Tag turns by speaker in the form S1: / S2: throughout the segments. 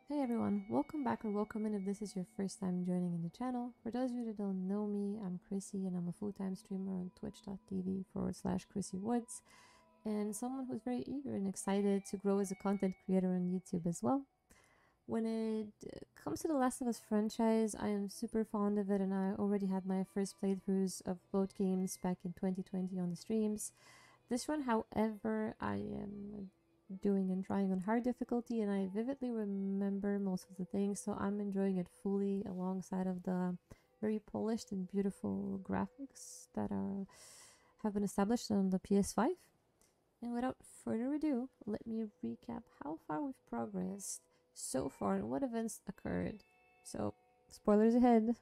S1: Hey everyone, welcome back or welcome in if this is your first time joining in the channel. For those of you that don't know me, I'm Chrissy and I'm a full-time streamer on twitch.tv/ChrissyWoods and someone who's very eager and excited to grow as a content creator on YouTube as well. When it comes to the Last of Us franchise, I am super fond of it and I already had my first playthroughs of both games back in 2020 on the streams. This one, however, I am doing and trying on hard difficulty and I vividly remember most of the things, so I'm enjoying it fully alongside of the very polished and beautiful graphics that have been established on the PS5. And without further ado, let me recap how far we've progressed so far and what events occurred. So, spoilers ahead.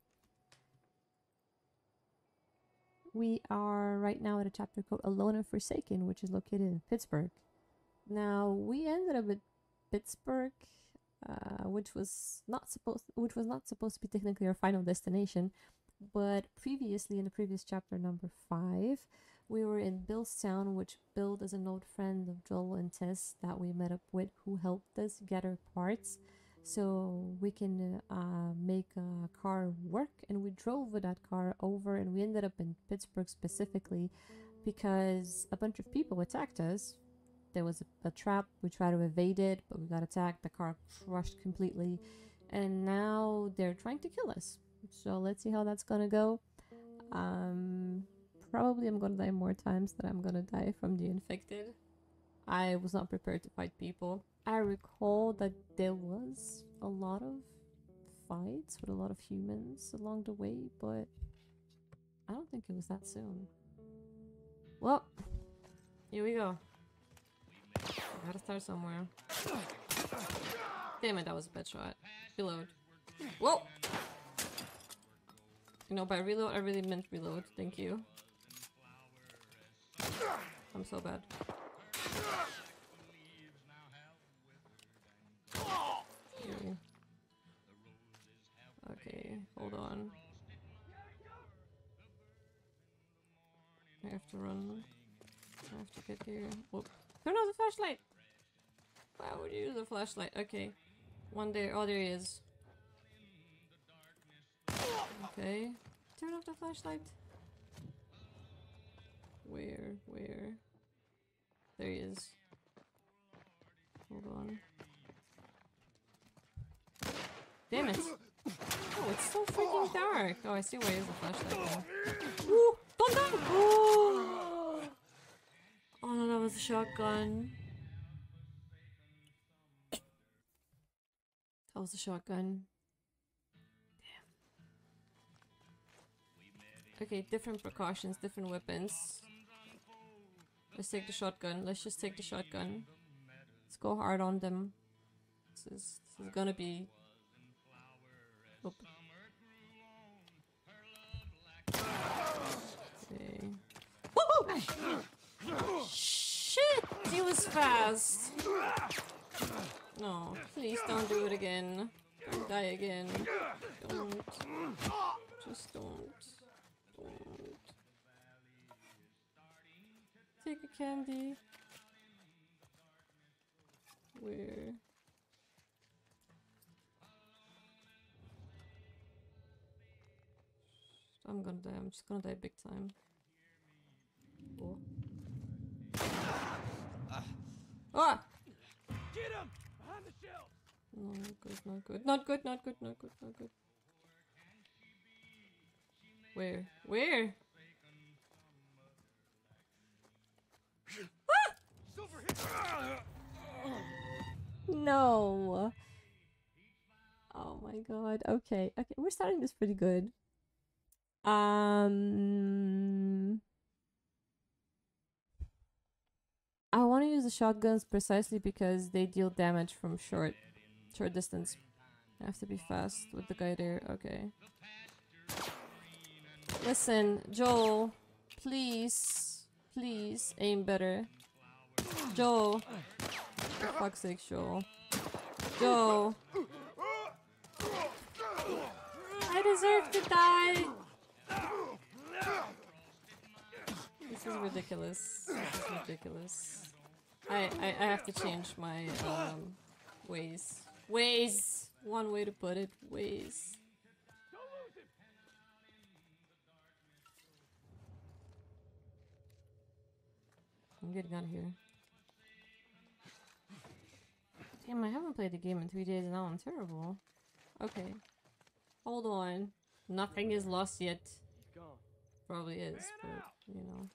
S1: We are right now at a chapter called Alone and Forsaken, which is located in Pittsburg. Now we ended up at Pittsburg, which was not supposed to be technically our final destination, but previously in the previous chapter number 5, we were in Bill's town, which Bill is an old friend of Joel and Tess that we met up with, who helped us gather parts so we can make a car work. And we drove with that car over, and we ended up in Pittsburg specifically because a bunch of people attacked us. There was a trap, we tried to evade it, but we got attacked, the car crushed completely, and now they're trying to kill us. So let's see how that's gonna go. Probably I'm gonna die more times than I'm gonna die from the infected. I was not prepared to fight people. I recall that there was a lot of fights with a lot of humans along the way, but I don't think it was that soon. Well, here we go. Gotta start somewhere. Damn it, that was a bad shot. Reload. Whoa! You know, by reload, I really meant reload. Thank you. I'm so bad. Okay. Okay, hold on. I have to run. I have to get here. Whoop. Turn on the flashlight! Why would you use a flashlight? Okay. One there. Oh, there he is. Okay. Turn off the flashlight. Where? Where? There he is. Hold on. Damn it! Oh, it's so freaking dark! Oh, I see where he is the flashlight now. Woo! Don't die! Oh! Oh no, that was a shotgun. That was a shotgun. Damn. Okay, different precautions, different weapons. Let's take the shotgun. Let's just take the shotgun. Let's go hard on them. This is gonna be... Oop. Okay. Woohoo! Shit! He was fast! No, please don't do it again. Don't die again. Don't. Just don't. Don't. Take a candy. Where? I'm gonna die. I'm just gonna die big time. Oh. Ah!
S2: Get him! Behind the shelf!
S1: No, not good, not good. Not good, not good, not good, not good. Where? Where? Ah! No! Oh my god. Okay, okay. We're starting this pretty good. I want to use the shotguns precisely because they deal damage from short distance. I have to be fast with the guy there. Okay. Listen, Joel, please, please aim better. Joel, for fuck's sake, Joel. Joel. I deserve to die. This is ridiculous. This is ridiculous. I have to change my ways. Ways. One way to put it. Ways.
S2: Don't lose him.
S1: I'm getting out of here. Damn, I haven't played the game in 3 days and now I'm terrible. Okay. Hold on. Nothing is lost yet.
S2: He's gone.
S1: Probably is,
S2: Man
S1: but,
S2: out.
S1: you know.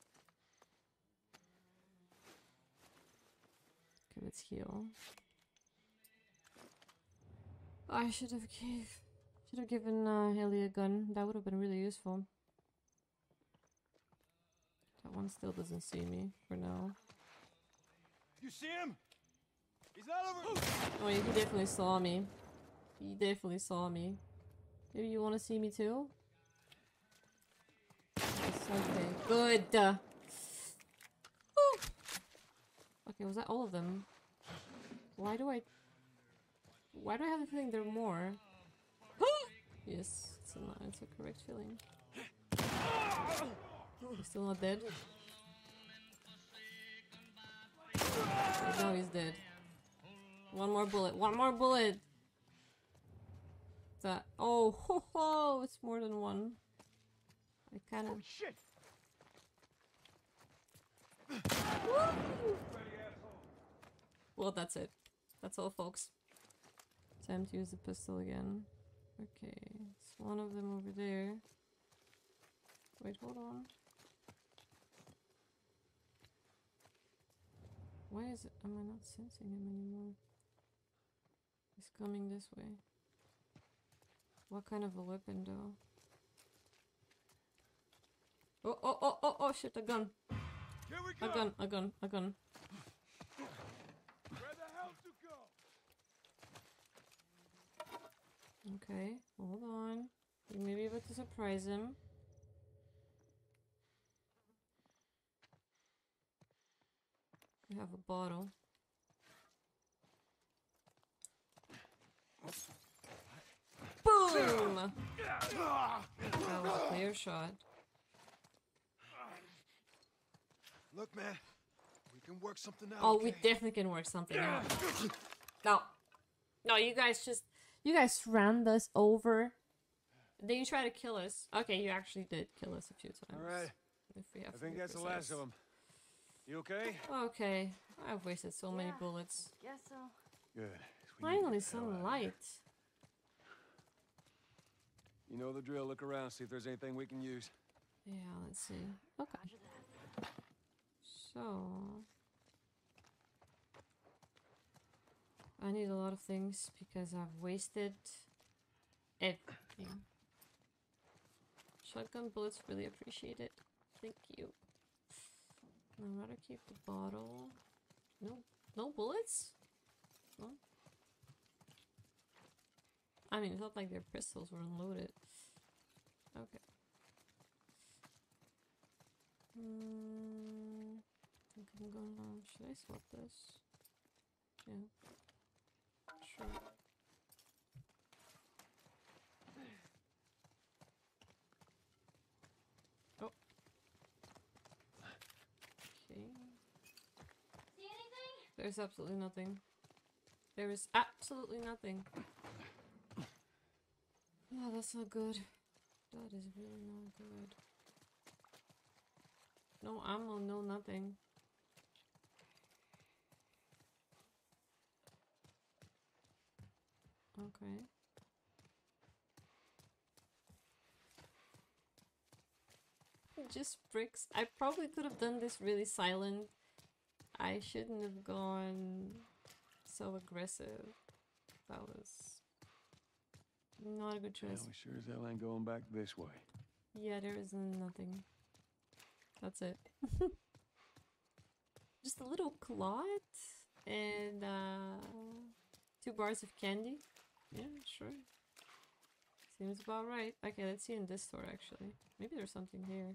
S1: Okay, let's heal. I should have given Haley a gun. That would have been really useful. That one still doesn't see me for now.
S2: You see him? He's not over.
S1: Oh, yeah, he definitely saw me. He definitely saw me. Maybe you want to see me too? Yes, okay, good. Whew. Okay, was that all of them? Why do I have the feeling there are more? Yes, it's a correct feeling. He's still not dead? No, he's dead. One more bullet. One more bullet! That. Oh, ho, ho, it's more than one. I kind of.
S2: Oh shit!
S1: Well, that's it. That's all, folks. Time to use the pistol again. Okay, it's one of them over there. Wait, hold on. Why am I not sensing him anymore? He's coming this way. What kind of a weapon, though? Oh, shit, a gun.
S2: Here we
S1: A
S2: go.
S1: gun, a gun, a gun.
S2: Where the hell to go?
S1: Okay, hold on. We may be able to surprise him. We have a bottle. Boom! That was a clear shot.
S2: Look, man, we can work something out.
S1: Oh,
S2: okay?
S1: we definitely can work something out. No, you guys rammed us over. Then you try to kill us. Okay, you actually did kill us a few times.
S2: All right.
S1: If we have
S2: I
S1: to
S2: think
S1: be
S2: that's the last
S1: precise.
S2: of them. You okay?
S1: Okay, I've wasted so many
S3: Yeah.
S1: bullets.
S3: Guess so.
S2: Good.
S1: Finally, some light.
S2: You know the drill. Look around, see if there's anything we can use.
S1: Yeah, let's see. Okay.
S3: Roger that.
S1: So I need a lot of things because I've wasted everything. Shotgun bullets, really appreciate it. Thank you. I'd rather keep the bottle. No bullets? No? I mean, it's not like their pistols were unloaded. Okay. I think I'm gonna... Should I swap this? Yeah. Sure. Oh. Okay.
S3: See anything?
S1: There's absolutely nothing. There is absolutely nothing. Oh, that's not good. That is really not good. No ammo, no nothing. Okay. Just bricks. I probably could have done this really silent. I shouldn't have gone so aggressive. That was not a good
S2: Yeah,
S1: choice.
S2: we sure as hell ain't going back this way.
S1: Yeah, there is nothing. That's it. Just a little clot and 2 bars of candy. Yeah, sure. Seems about right. Okay, let's see in this store actually. Maybe there's something here.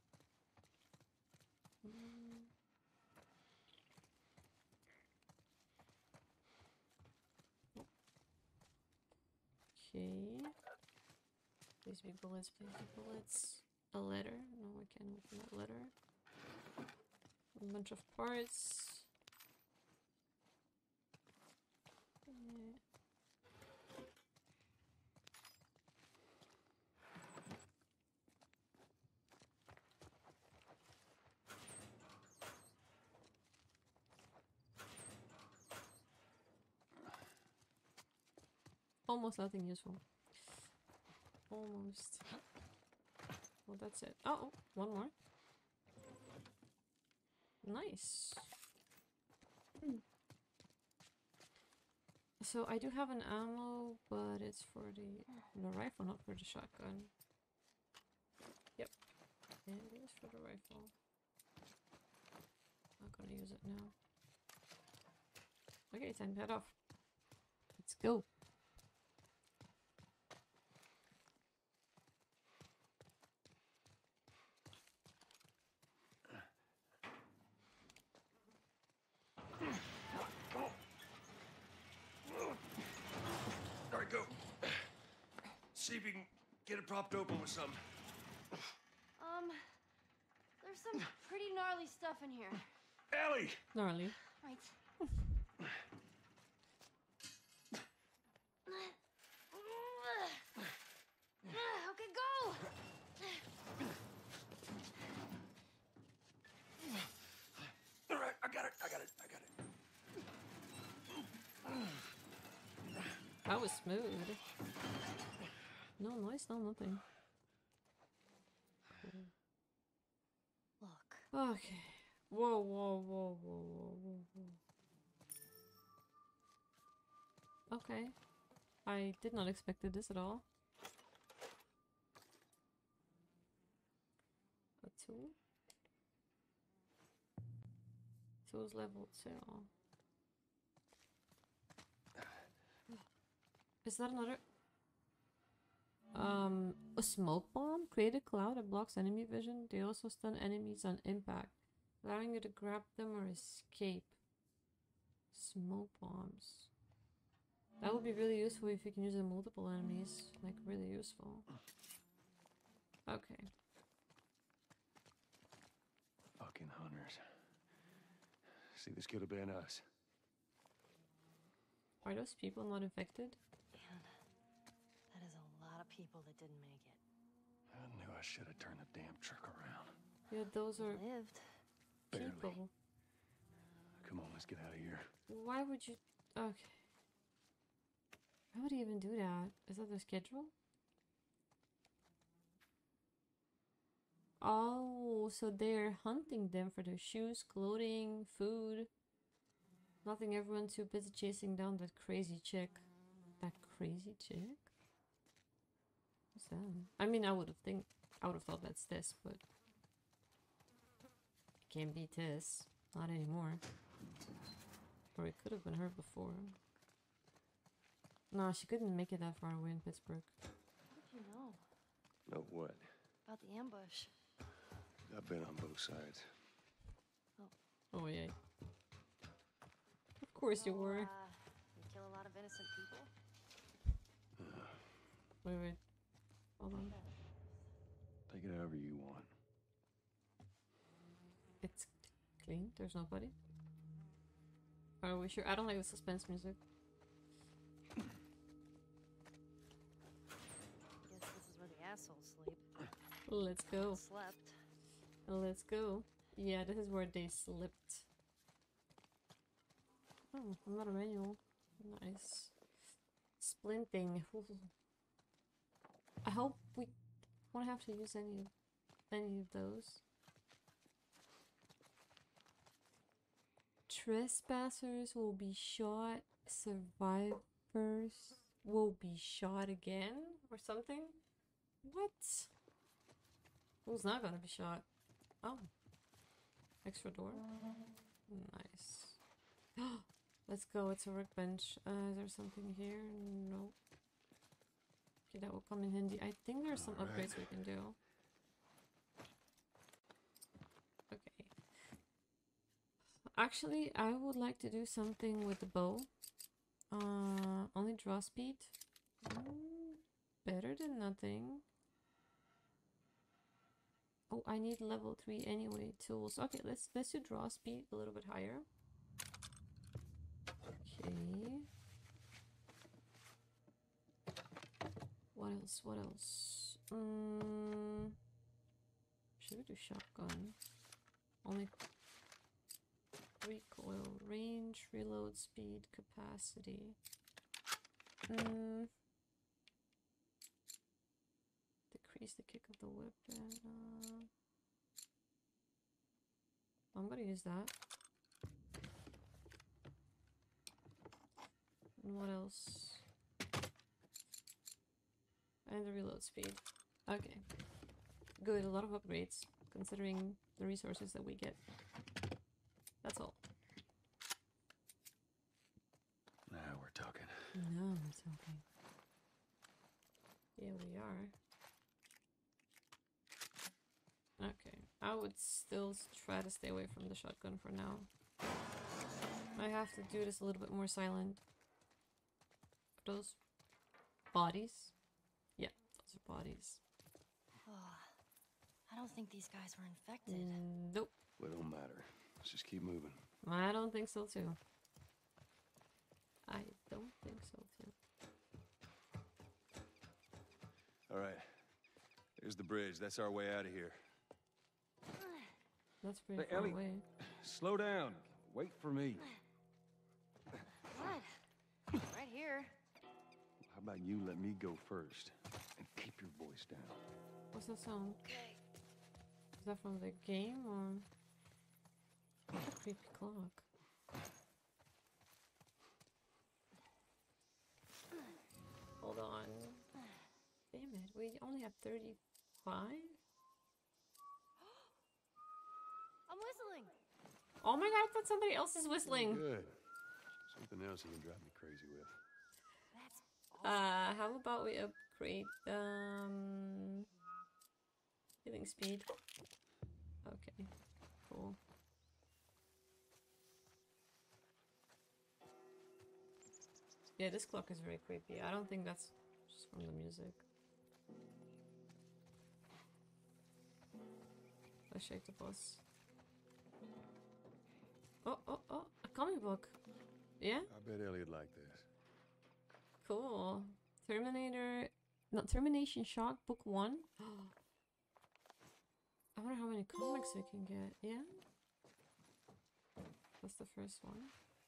S1: Okay. Please be bullets, please be bullets. A letter. No, I can't open that letter. A bunch of parts. Yeah. Almost nothing useful. Almost. Well, that's it. Oh, one more. Nice. So I do have an ammo, but it's for the rifle, not for the shotgun. Yep. And it is for the rifle. Not gonna use it now. Okay, time to head off. Let's go.
S2: Alright, go. See if you can get it propped open with something.
S3: There's some pretty gnarly stuff in here.
S2: Ellie!
S1: Gnarly.
S3: Right. Okay, go!
S2: Alright, I got it.
S1: That was smooth. No noise, no nothing.
S3: Look.
S1: Okay. Whoa. Okay. I did not expect this at all. A tool? Tools level 2. Is that another? A smoke bomb? Create a cloud that blocks enemy vision. They also stun enemies on impact, allowing you to grab them or escape. Smoke bombs. That would be really useful if you can use it on multiple enemies. Like, really useful. Okay.
S2: Fucking hunters. See, this could have been us.
S1: Are those people not infected?
S3: Man, that is a lot of people that didn't make it.
S2: I knew I should have turned the damn truck around.
S1: Yeah, those are
S3: Lived.
S2: Barely.
S1: people.
S2: Come on, let's get out of here.
S1: Why would you... Okay. Why would he even do that? Is that their schedule? Oh, so they're hunting them for their shoes, clothing, food. Nothing, everyone too busy chasing down that crazy chick. That crazy chick? What's that? I mean, I would have thought that's this, but it can't be this. Not anymore. Or it could have been her before. No, she couldn't make it that far away in Pittsburgh.
S3: How did you know?
S2: Know what?
S3: About the ambush.
S2: I've been on both sides.
S1: Oh yeah. Of course you
S3: So,
S1: were.
S3: You kill a lot of innocent people?
S1: Wait. Hold on.
S2: Take it however you want.
S1: It's clean. There's nobody. Are we sure? I don't like the suspense music.
S3: Guess this is where the assholes sleep.
S1: Let's go.
S3: Slept.
S1: Let's go. Yeah, this is where they slipped. Oh, another manual. Nice. Splinting. Ooh. I hope we won't have to use any of those. Trespassers will be shot. Survivors will be shot again or something. What? Who's not gonna be shot? Oh. Extra door. Nice. Let's go. It's a workbench. Is there something here? Nope. Okay, that will come in handy. I think there's some upgrades we can do. Okay. Actually, I would like to do something with the bow. Only draw speed. Better than nothing. Oh, I need level 3 anyway. Tools. Okay, let's do draw speed a little bit higher. Okay. What else? Should we do shotgun? Only recoil, range, reload speed, capacity. increase the kick of the whip. And, I'm gonna use that. And what else? And the reload speed. Okay. Good, a lot of upgrades, considering the resources that we get. That's all.
S2: Now we're talking.
S1: Now we're talking. Yeah, we are. Okay. I would still try to stay away from the shotgun for now. I have to do this a little bit more silent. Those bodies? Yeah, those are bodies.
S3: Oh, I don't think these guys were infected.
S1: Nope.
S2: Well, it don't matter. Let's just keep moving.
S1: I don't think so too. I don't think so too.
S2: All right. There's the bridge. That's our way out of here.
S1: That's pretty
S2: Hey,
S1: far
S2: Ellie.
S1: away.
S2: Slow down. Wait for me.
S3: What? Right here.
S2: How about you let me go first and keep your voice down?
S1: What's that sound?
S3: Okay.
S1: Is that from the game or a creepy clock? Hold on. Damn it, we only have 35?
S3: I'm whistling.
S1: Oh my god, I thought somebody else is whistling.
S2: Good. Something else you can drive me crazy with.
S3: That's
S1: How about we upgrade healing speed? Okay, cool. Yeah, this clock is very creepy. I don't think that's just from the music. Let's shake the bus. Oh, oh, oh, a comic book. Yeah?
S2: I bet Elliot like this.
S1: Cool. Terminator... No, Termination Shock, Book 1. I wonder how many comics we can get. Yeah? That's the first one.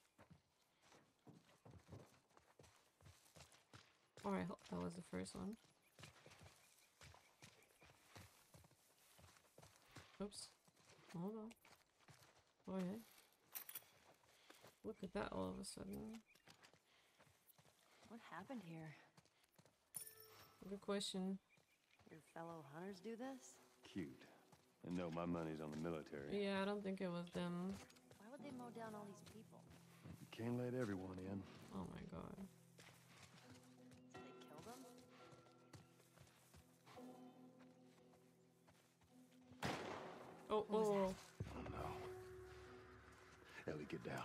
S1: Or I hope that was the first one. Oops. Hold on. Go ahead. Look at that all of a sudden.
S3: what happened here.
S1: Good question.
S3: Your fellow hunters do this?
S2: Cute. And no, my money's on the military.
S1: Yeah, I don't think it was them.
S3: Why would they mow down all these people?
S2: You can't let everyone in.
S1: Oh my god.
S3: Did they kill them?
S1: Oh,
S3: What was
S1: oh.
S2: Oh no. Ellie, get down.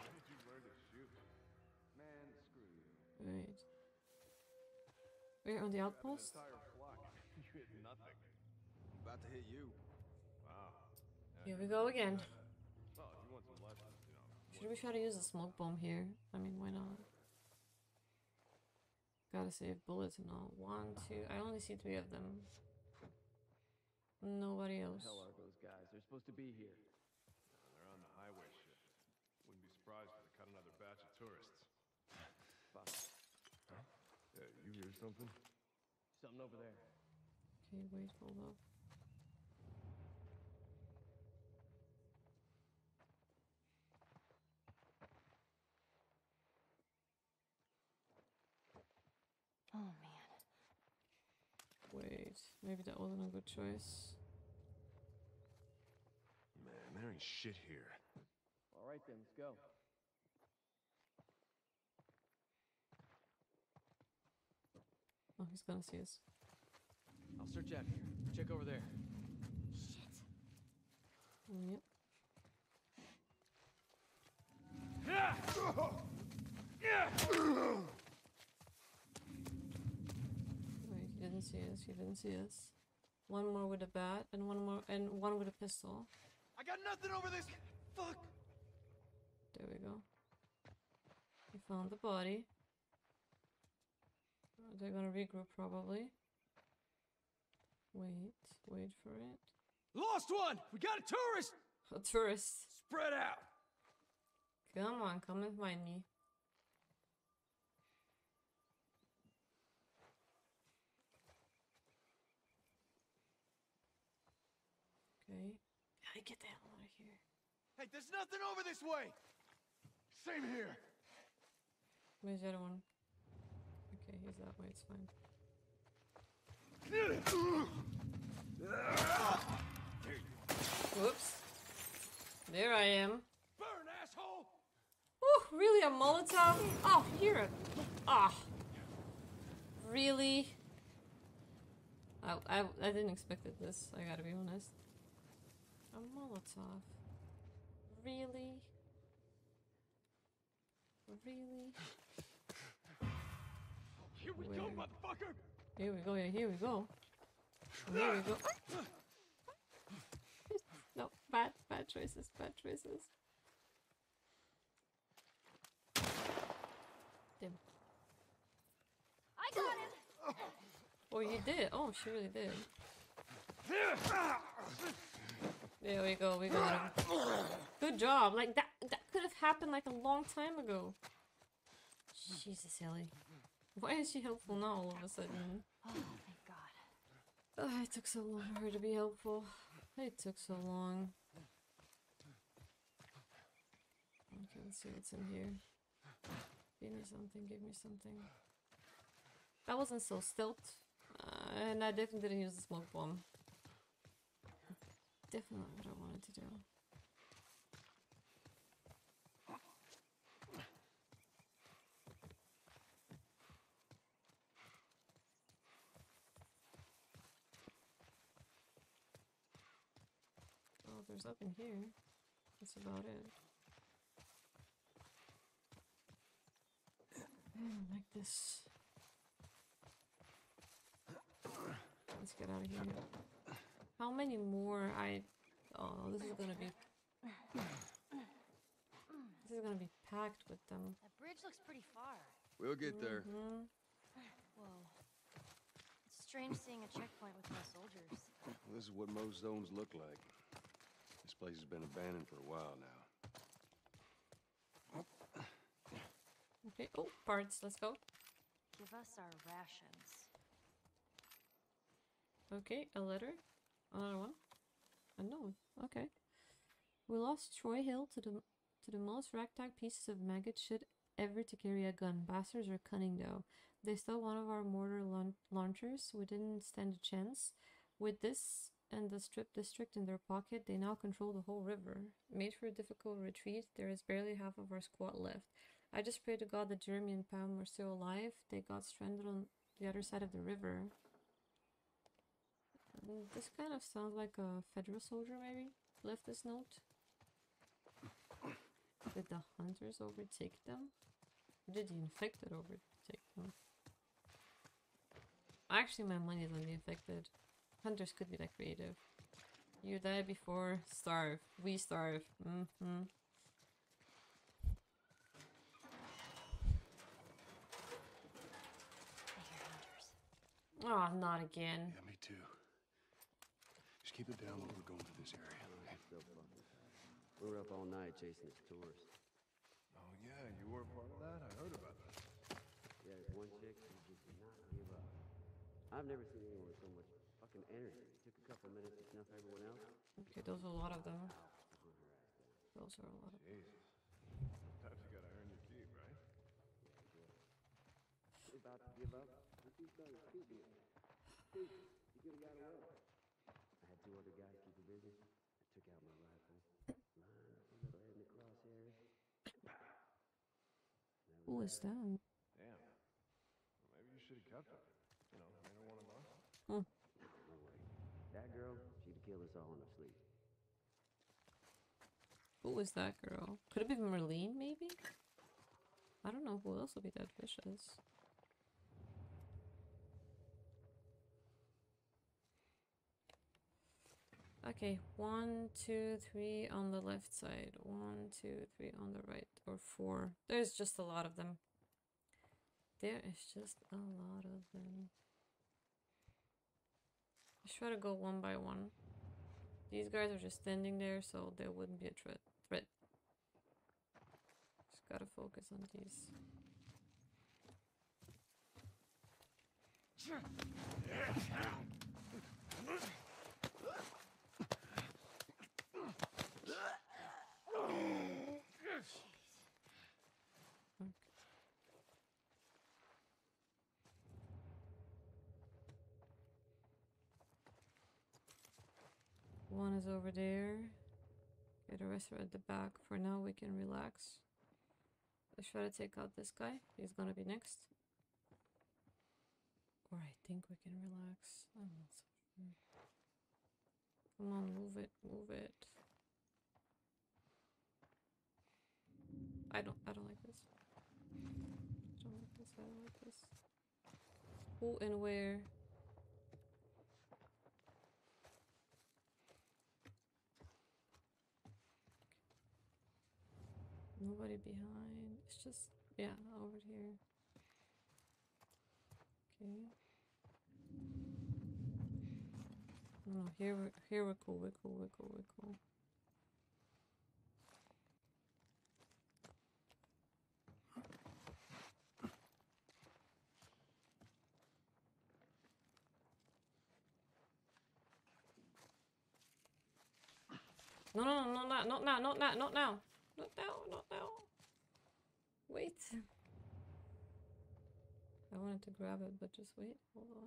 S1: Wait. We're on the outpost?
S4: You hit nothing. About to hit you. Wow.
S1: Here we go again.
S4: Well, if you want some lessons, you know.
S1: Should we try to use a smoke bomb here? I mean, why not? Gotta save bullets and all. 1, 2. I only see 3 of them. Nobody else.
S5: Hell are those guys? They're supposed to be here.
S4: They're on the highway shift. Wouldn't be surprised if they cut another batch of tourists.
S5: Fuck.
S4: Yeah, you hear something?
S5: Something over there.
S1: Okay, wait, hold up.
S3: Oh man.
S1: Wait, maybe that wasn't a good choice.
S4: Man, there ain't shit here.
S5: All right then, let's go.
S1: Oh, he's gonna see us.
S5: I'll search out here. Check over there.
S3: Shit.
S1: Yep. Wait, he didn't see us. He didn't see us. One more with a bat and one with a pistol.
S4: I got nothing over this. Fuck.
S1: There we go. We found the body. They're gonna regroup probably. Wait for it.
S4: Lost one. We got a tourist.
S1: A tourist.
S4: Spread out.
S1: Come on, come and find me. gotta get the hell out of here.
S4: Hey, there's nothing over this way! Same here.
S1: Where's the other one? Okay, he's that way, it's fine. Whoops. There I am.
S4: Burn, asshole!
S1: Oh, really? A Molotov? Oh, you're a... Ah. Really? I didn't expect this, I gotta be honest. A Molotov. Really? Really?
S4: Here we go, motherfucker!
S1: Here we go, yeah, here we go. Here we go. No, bad choices, bad choices. Damn.
S3: I got him!
S1: Oh, you did. Oh, she really did. There we go, we got him. Good job. Like, that could have happened like a long time ago. Jesus, Ellie. Why is she helpful now all of a sudden?
S3: Oh, thank God.
S1: Oh, it took so long for her to be helpful. It took so long. Okay, let's see what's in here. Give me something, give me something. That wasn't so stealth. And I definitely didn't use the smoke bomb. Definitely what I wanted to do. Oh, there's nothing here. That's about it. Like this. Let's get out of here. How many more? Oh, this is gonna be packed with them.
S3: That bridge looks pretty far.
S4: We'll get there.
S1: Mhm.
S3: Whoa. It's strange seeing a checkpoint with no soldiers.
S2: This is what most zones look like. This place has been abandoned for a while now.
S1: Okay. Oh, parts. Let's go.
S3: Give us our rations.
S1: Okay, a letter. Another one. Unknown. Okay. We lost Troy Hill to the most ragtag pieces of maggot shit ever to carry a gun. Bastards are cunning though. They stole one of our mortar launchers. We didn't stand a chance. With this and the strip district in their pocket, they now control the whole river. Made for a difficult retreat, there is barely half of our squad left. I just pray to God that Jeremy and Pam were still alive. They got stranded on the other side of the river. This kind of sounds like a federal soldier maybe left this note. Did the hunters overtake them? Or did the infected overtake them? Actually, my money is on the infected. Hunters could be that creative. You die before starve. We starve. Mm-hmm. Oh, not again.
S2: Yeah, me too. Just keep it down while we're going through this area, okay?
S6: We were up all night chasing its tourists.
S4: Oh yeah, you were a part of that? I heard about that.
S6: Yeah, there's one chick who just did not give up. I've never seen anyone with so much fucking energy. It took a couple minutes to snuff everyone else.
S1: Okay, those are a lot of them. Those are a lot of them.
S4: Jesus. Sometimes you gotta earn your keep, right?
S6: We're about to give up. He started shooting at me. Dude, you could have got away. I had two other guys keep her busy. I took out my rifle. Lined up a little head in the crosshairs.
S1: Who is that?
S4: Damn. Well, maybe you should have kept her. You know, made her one of us.
S6: No way. That girl, she'd have killed us all in her sleep.
S1: Who is that girl? Could it be Merlene, maybe? I don't know who else would be that vicious. Okay, 1, 2, 3 on the left side. 1, 2, 3 on the right. Or 4. There's just a lot of them. There is just a lot of them. Let's try to go one by one. These guys are just standing there, so there wouldn't be a threat. Just gotta focus on these. one is over there. Okay, the rest are at the back. For now, we can relax. Let's try to take out this guy. He's gonna be next. Or I think we can relax. I'm not so sure. Come on, move it, move it. I don't like this. I don't like this, I don't like this. Who and where? Nobody behind. It's just, yeah, over here. Okay. No, here we're cool, we're cool, we're cool, we're cool. No, no, no, not now, not now, not now, not now. Not now, not now. Wait. I wanted to grab it, but just wait. Hold on.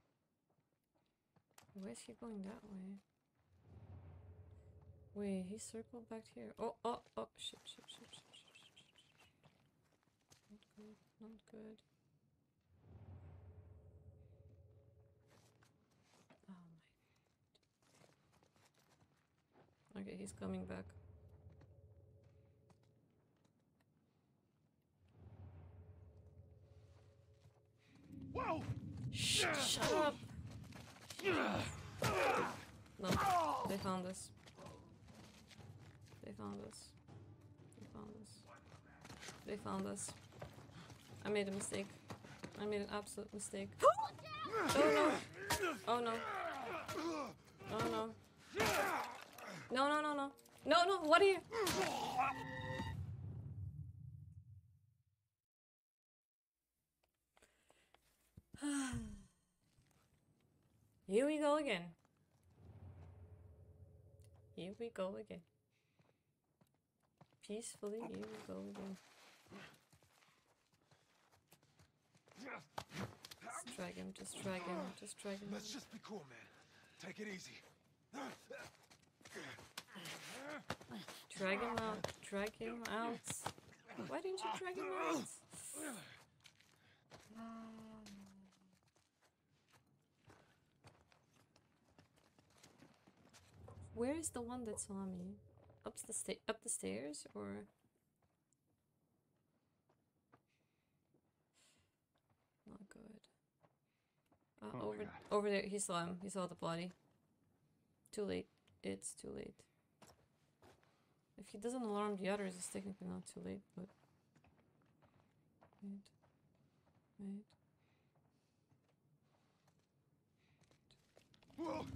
S1: Why is he going that way? Wait, he circled back here. Oh, oh, oh, shit, shit, shit, shit, shit, shit, shit, shit. Not good, not good. Oh my. Okay, he's coming back.
S2: Whoa!
S1: Shut up! No, they found us. They found us. They found us. They found us. I made a mistake. I made an absolute mistake. Oh no! Oh no! Oh no! No, no, no, no! No, no! What are you? Here we go again. Here we go again. Peacefully, here we go again. Just drag him, just drag him, just drag him.
S2: Let's just be cool, man. Take it easy.
S1: Drag him out, drag him out. Why didn't you drag him out? Where is the one that saw me? Up the stairs, or? Not good.
S4: Oh my God.
S1: Over there. He saw him. He saw the body. Too late. It's too late. If he doesn't alarm the others, it's technically not too late. But wait, wait.
S2: Whoa.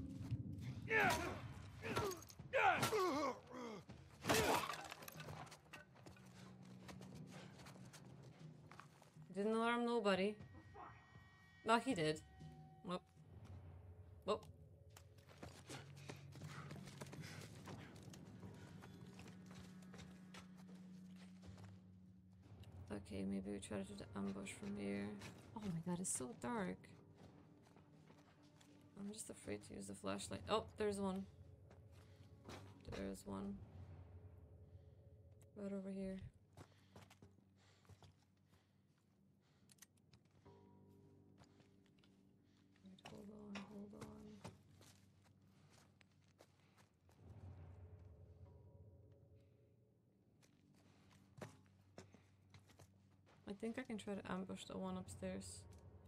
S1: Didn't alarm nobody. No, he did. Whoop. Whoop. Okay, maybe we try to do the ambush from here. Oh my god, it's so dark. I'm just afraid to use the flashlight. Oh, there's one. There's one. Right over here. Wait, hold on, hold on. I think I can try to ambush the one upstairs.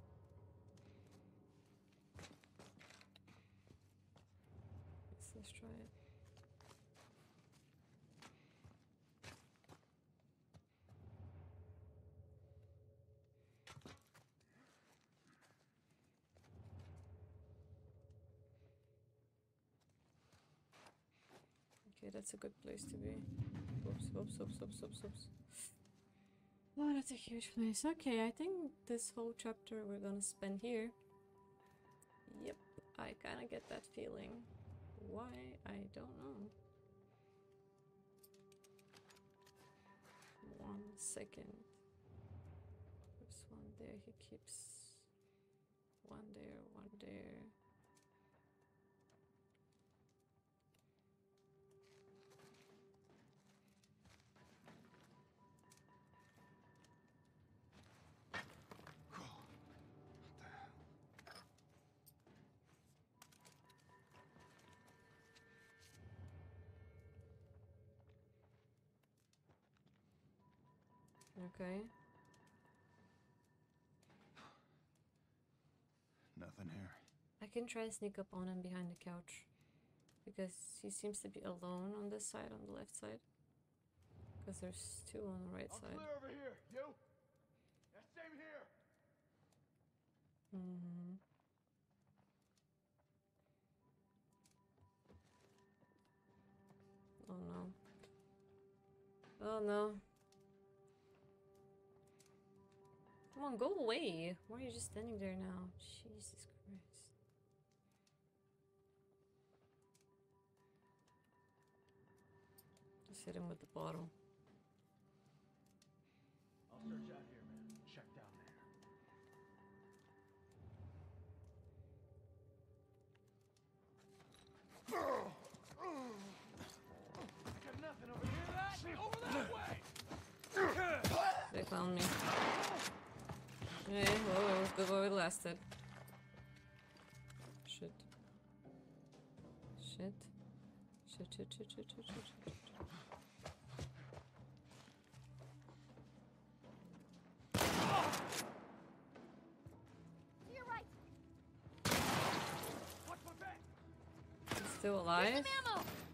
S1: Let's try it. Okay, that's a good place to be. Oops, oops, oops, oops, oops, oops. Oh, that's a huge place. Okay, I think this whole chapter we're gonna spend here. Yep, I kinda get that feeling. Why? I don't know. 1 second. There's one there, he keeps one there, one there. Okay.
S4: Nothing here.
S1: I can try to sneak up on him behind the couch. Because he seems to be alone on this side, on the left side. Because there's two on the right
S4: I'm
S1: side.
S4: clear over here. You? Yeah, same here.
S1: Mm-hmm. Oh no. Oh no. Come on, go away. Why are you just standing there now? Jesus Christ. Just hit him with the bottle.
S5: I'll search out here, man. Check down there. Got nothing over here. Over that way.
S1: They found me. Hey, whoa, it was good while it lasted. Shit. Shit. Shit, shit, shit, shit, shit, shit, shit.
S3: To your right.
S5: Watch my back.
S1: He's still alive?
S3: Some ammo.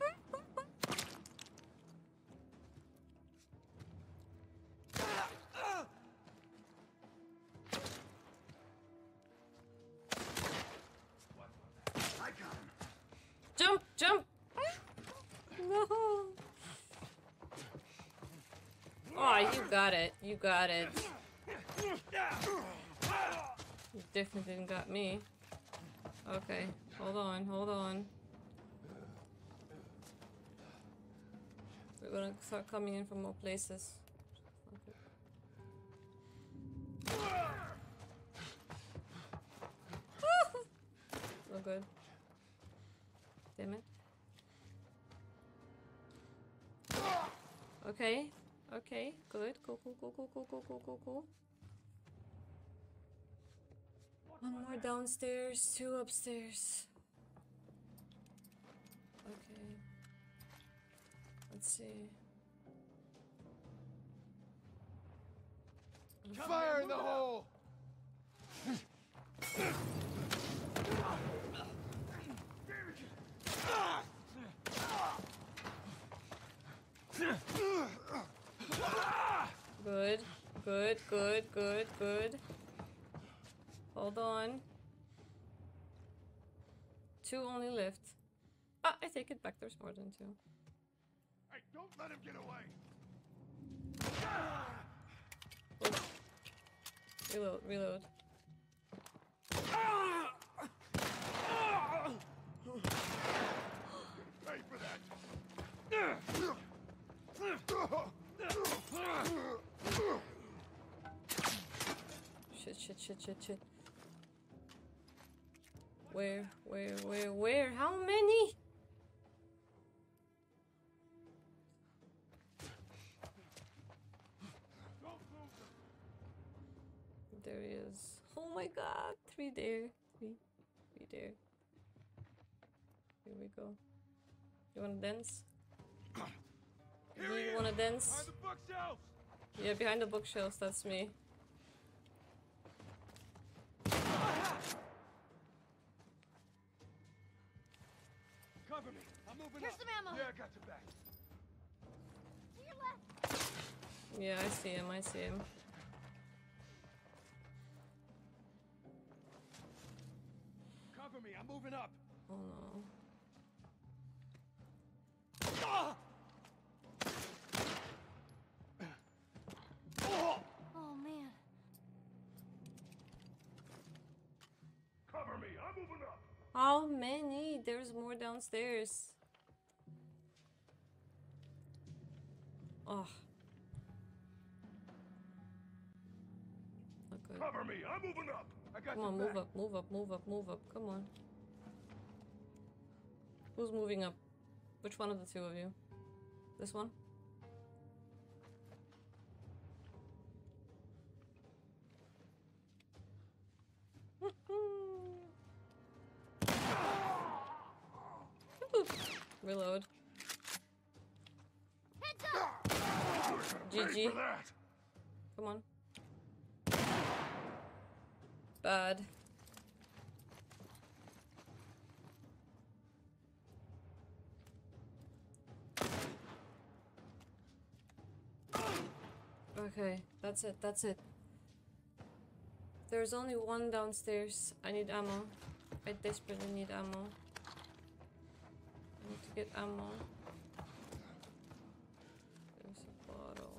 S2: I got him.
S1: Jump! Jump! No! Oh, you got it. You got it. You definitely didn't got me. Okay, hold on, hold on. We're gonna start coming in from more places. No good. Damn it. Okay. Okay. Good. Cool, cool, cool, cool, cool, cool, cool, cool, cool. One more downstairs, two upstairs. Okay. Let's see.
S4: Fire in the hole!
S1: Good. Good, good, good, good. Hold on. Two only left. Ah, I take it back. There's more than two.
S4: Hey, don't let him get away!
S1: Reload, reload.
S4: Pay for that!
S1: Shit, shit, shit, shit, shit. Where? How many? There he is. Oh my god, three there. Three there. Here we go. You wanna dance? Do you wanna dance?
S4: Behind the bookshelves!
S1: Yeah, behind the bookshelves, that's me.
S4: Cover me! I'm moving
S3: Here's
S4: up!
S3: some ammo.
S4: Yeah, I got your back.
S3: To your left.
S1: Yeah, I see him, I see him.
S4: Cover me! I'm moving up!
S1: Oh no.
S3: Oh man.
S4: Cover me! I'm moving up!
S1: How many? There's more downstairs. Oh. Not good.
S4: Cover me! I'm moving up! I got
S1: Come
S4: your
S1: on,
S4: back.
S1: move up, move up, move up, move up. Come on. Who's moving up? Which one of the two of you? This one? Reload.
S3: Heads up.
S4: Pay
S1: GG.
S4: for that!
S1: Come on. Bad. Okay, that's it, that's it. There's only one downstairs. I need ammo. I desperately need ammo. I need to get ammo. There's a bottle.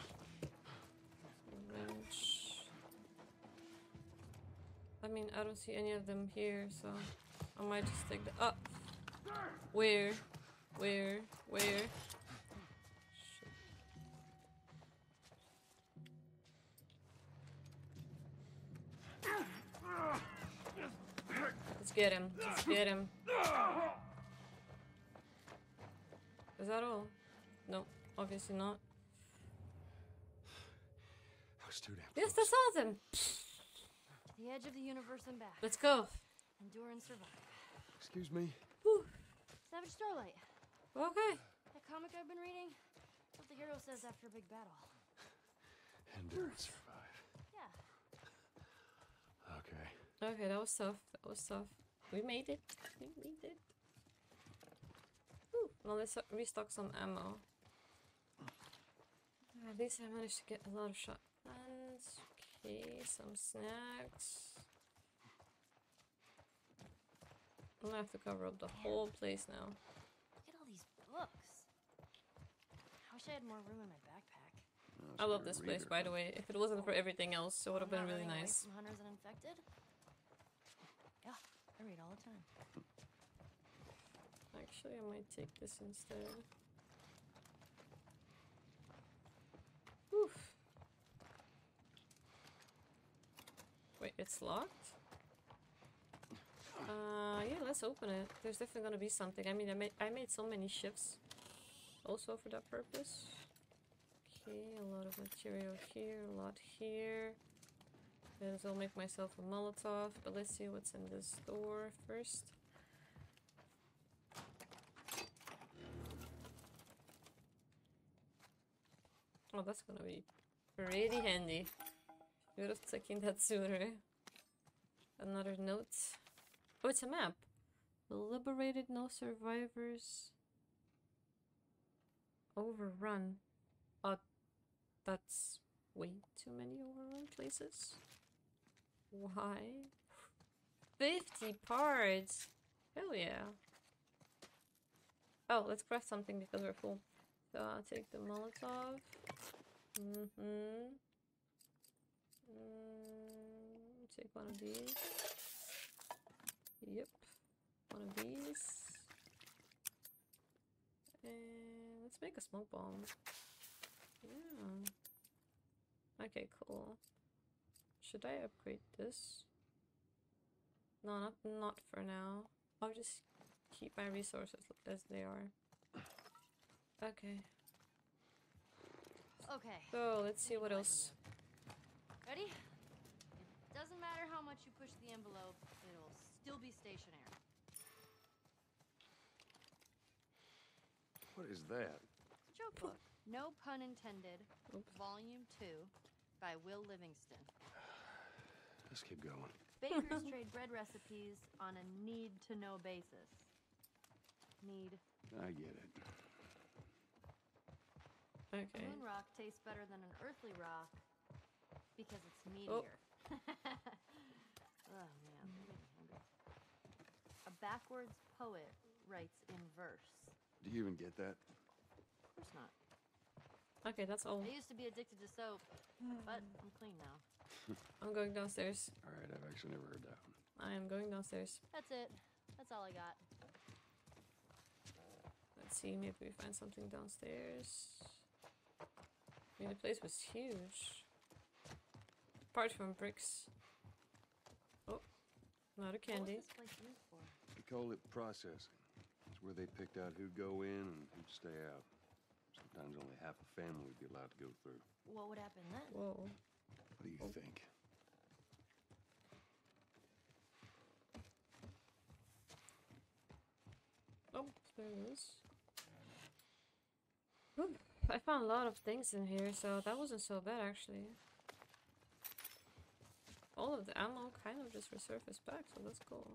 S1: A wrench. I mean, I don't see any of them here, so I might just take the— oh! Where? Where? Where? Let's get him. Let's get him. Is that all? No, obviously not.
S2: I was too damn
S1: Yes,
S2: close.
S1: that's all of them.
S3: The edge of the universe and back.
S1: Let's go.
S3: Endure and survive.
S2: Excuse me.
S1: Whew.
S3: Savage Starlight.
S1: Okay.
S3: That comic I've been reading. That's what the hero says after a big battle.
S2: Endure and survive.
S3: Yeah.
S2: Okay.
S1: Okay, that was tough. That was tough. We made it. We made it. Whew. Now let's restock some ammo. At least I managed to get a lot of shotguns. Okay, some snacks. I'm gonna have to cover up the whole place now.
S3: Look at all these books. I wish I had more room in my backpack.
S1: I love this place, by the way. If it wasn't for everything else, it would have been really nice.
S3: From hunters and infected? Yeah, I read all the time.
S1: Actually, I might take this instead. Oof. Wait, it's locked? Yeah, let's open it. There's definitely gonna be something. I mean, I made so many shifts also for that purpose. Okay, a lot of material here, a lot here. Then I'll make myself a Molotov, but let's see what's in this door first. Oh, that's gonna be pretty handy. Should have taken that sooner. Another note. Oh, it's a map. Liberated, no survivors. Overrun. Oh, that's way too many overrun places. Why? 50 parts! Hell yeah. Oh, let's craft something because we're full. So I'll take the Molotov. Take one of these. Yep. One of these. And let's make a smoke bomb. Yeah. Okay, cool. Should I upgrade this? No, not for now. I'll just keep my resources as they are. Okay.
S3: Okay.
S1: So let's see what else.
S3: Ready? It doesn't matter how much you push the envelope, it'll still be stationary.
S2: What is that?
S3: It's a joke book. No pun intended.
S1: Oops.
S3: Volume 2 by Will Livingston.
S2: Let's keep going.
S3: Bakers trade bread recipes on a need-to-know basis. Need.
S2: I get it.
S1: Okay.
S3: Moon rock tastes better than an earthly rock because it's meatier. Oh man, I'm getting hungry. A backwards poet writes in verse.
S2: Do you even get that?
S3: Of course not.
S1: Okay, that's all.
S3: I used to be addicted to soap, but I'm clean now.
S1: I'm going downstairs.
S2: All right, I've actually never heard that one.
S1: I am going downstairs.
S3: That's it. That's all I got.
S1: Let's see, maybe we find something downstairs. I mean, the place was huge. Apart from bricks. Oh, not a
S3: What
S1: candy.
S3: was this place used for?
S2: They call it processing. It's where they picked out who'd go in and who'd stay out. Sometimes only half a family would be allowed to go through.
S3: What would happen then?
S1: Whoa.
S2: What do you think?
S1: Oh, there it is. Whew. I found a lot of things in here, so that wasn't so bad actually. All of the ammo kind of just resurfaced back, so that's cool.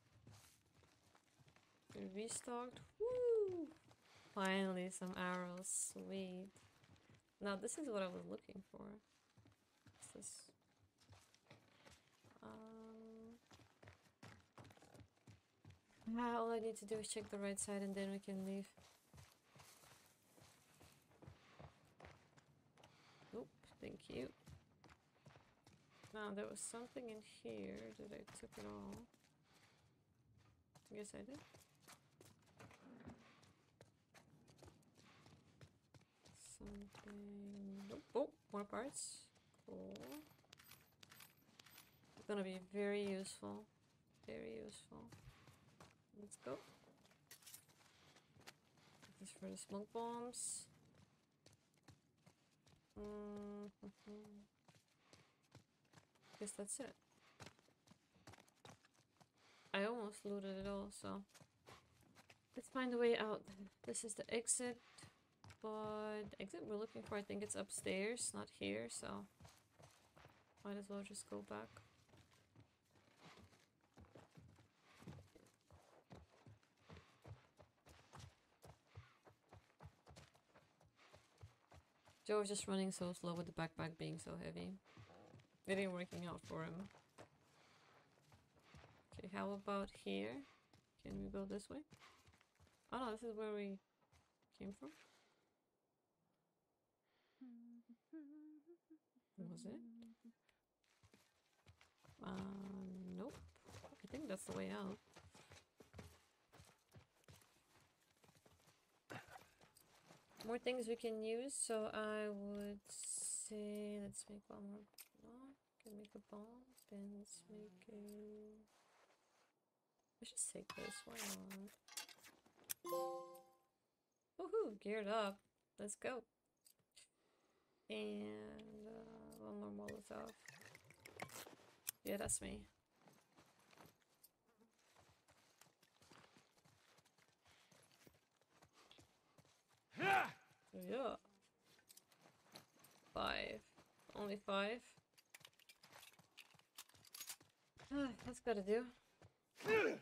S1: We restocked. Woo! Finally, some arrows. Sweet. Now, this is what I was looking for. What's this? All I need to do is check the right side and then we can leave. Nope, thank you. Now, there was something in here. Did I took it all? I guess I did. Something. Nope. Oh, more parts. Cool. It's gonna be very useful. Very useful. Let's go. This is for the smoke bombs. Guess that's it. I almost looted it all, so let's find a way out. This is the exit, but the exit we're looking for, I think it's upstairs, not here, so might as well just go back. Joe was just running so slow with the backpack being so heavy. It ain't working out for him. Okay, how about here? Can we go this way? Oh no, this is where we came from. Was it? Nope. I think that's the way out. More things we can use, so I would say let's make one more block. Can make a bomb, then let's make a... Let's just take this, why not? Woohoo! Geared up. Let's go. And one more Molotov. Yeah, that's me. Yeah. 5. Only 5. That's gotta do. Okay.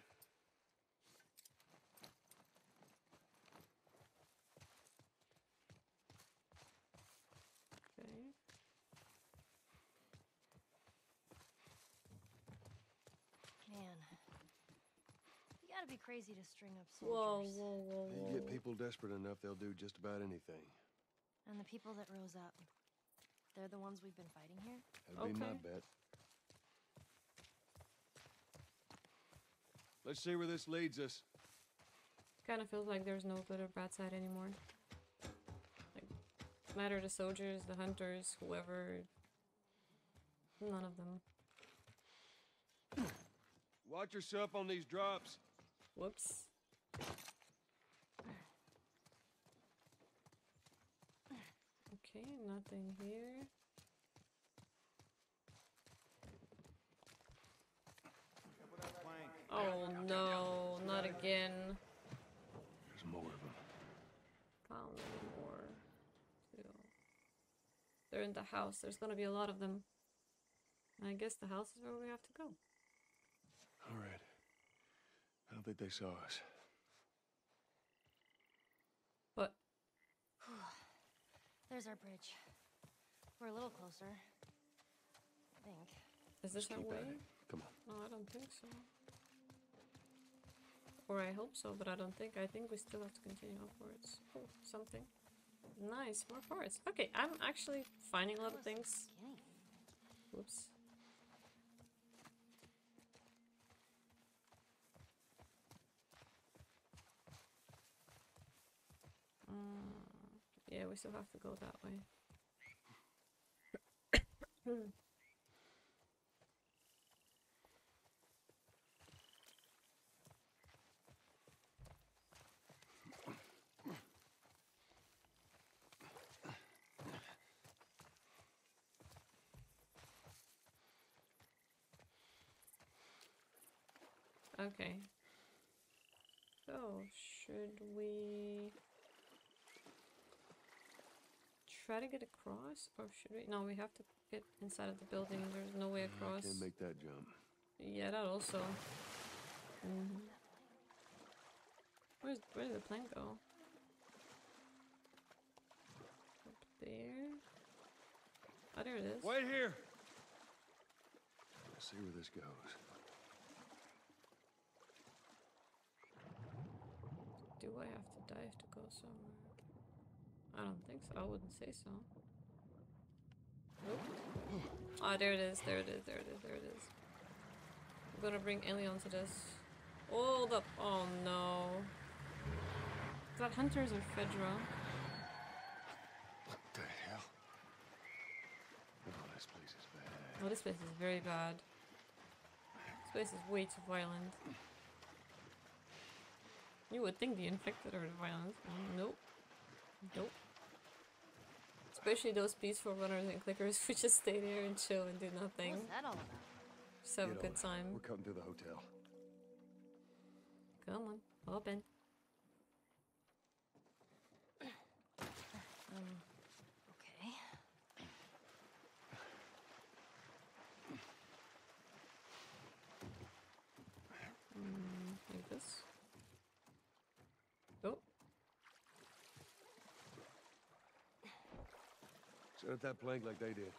S3: Man, you gotta be crazy to string up
S1: Whoa,
S3: soldiers.
S1: whoa, whoa,
S2: You
S1: whoa.
S2: get people desperate enough, they'll do just about anything.
S3: And the people that rose up, they're the ones we've been fighting here?
S2: That'd be my
S1: Okay.
S2: bet. Let's see where this leads us.
S1: Kind of feels like there's no good or bad side anymore. Like, matter the soldiers, the hunters, whoever. None of them.
S2: Watch yourself on these drops.
S1: Whoops. Okay, nothing here. Oh no, not again.
S2: There's more of them.
S1: How many more? 2. They're in the house. There's gonna be a lot of them. I guess the house is where we have to go.
S2: All right. I don't think they saw us.
S1: But
S3: There's our bridge. We're a little closer. I think.
S1: is this
S2: Just
S1: our
S2: keep at
S1: way?
S2: it. Come on.
S1: No, I don't think so. Or I hope so, but I don't think. I think we still have to continue upwards. Oh, something. Nice, more parts. Okay, I'm actually finding a lot of things.
S3: Skinny.
S1: Whoops. Yeah, we still have to go that way. Okay. So, should we... try to get across, or should we? No, we have to get inside of the building. There's no way across.
S2: Can't make that jump.
S1: Yeah, that also. Where did the plane go? Up there. Oh, there it is.
S4: Wait here.
S2: Let's see where this goes.
S1: Do I have to dive to go somewhere? I don't think so. I wouldn't say so. Nope. Ah, there it is. There it is. There it is. There it is. I'm gonna bring Ellie onto this. Hold up. Oh no. Is that Hunters or Pedro?
S2: What the hell? Oh, this place is bad.
S1: Oh, this place is very bad. This place is way too violent. You would think the infected are violent. Nope. Nope. Especially those peaceful runners and clickers who just stay there and chill and do nothing.
S3: What's that all about?
S1: Just have a
S2: Get
S1: good
S2: on.
S1: time.
S2: We're coming to the hotel.
S1: Come on, open.
S3: Okay.
S1: Like this. Oh,
S2: Set up that plank like they did.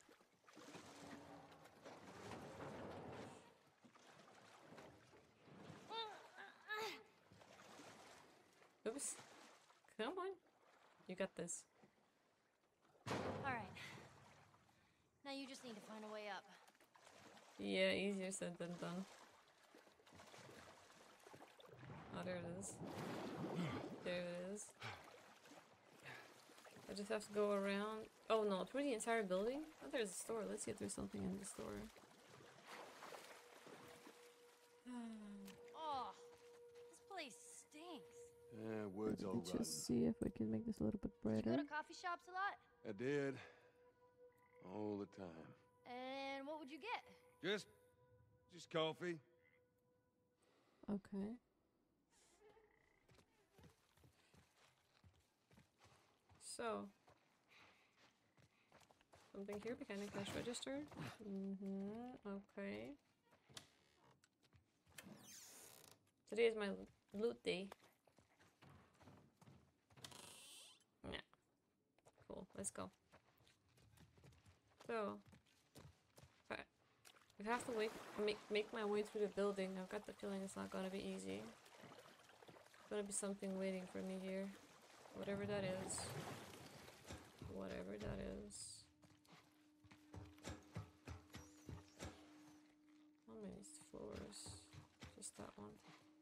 S1: oops. Come on. You got this.
S3: Alright. Now you just need to find a way up.
S1: Yeah, easier said than done. Oh, there it is. There it is. I just have to go around. Oh no, through the entire building? Oh, there's a store. Let's see if there's something in the store.
S3: Oh, this place stinks.
S2: Yeah, wood's all
S1: Let's
S2: rotten.
S1: just see if we can make this a little bit
S3: Did you
S1: brighter.
S3: go to coffee shops a lot?
S2: I did. All the time.
S3: And what would you get?
S2: Just coffee.
S1: Okay. So, something here behind the cash register. Okay. Today is my loot day. Yeah. Cool. Let's go. So, okay. I have to make my way through the building. I've got the feeling it's not gonna be easy. There's gonna be something waiting for me here. Whatever that is. Whatever that is. How many floors? Just that one.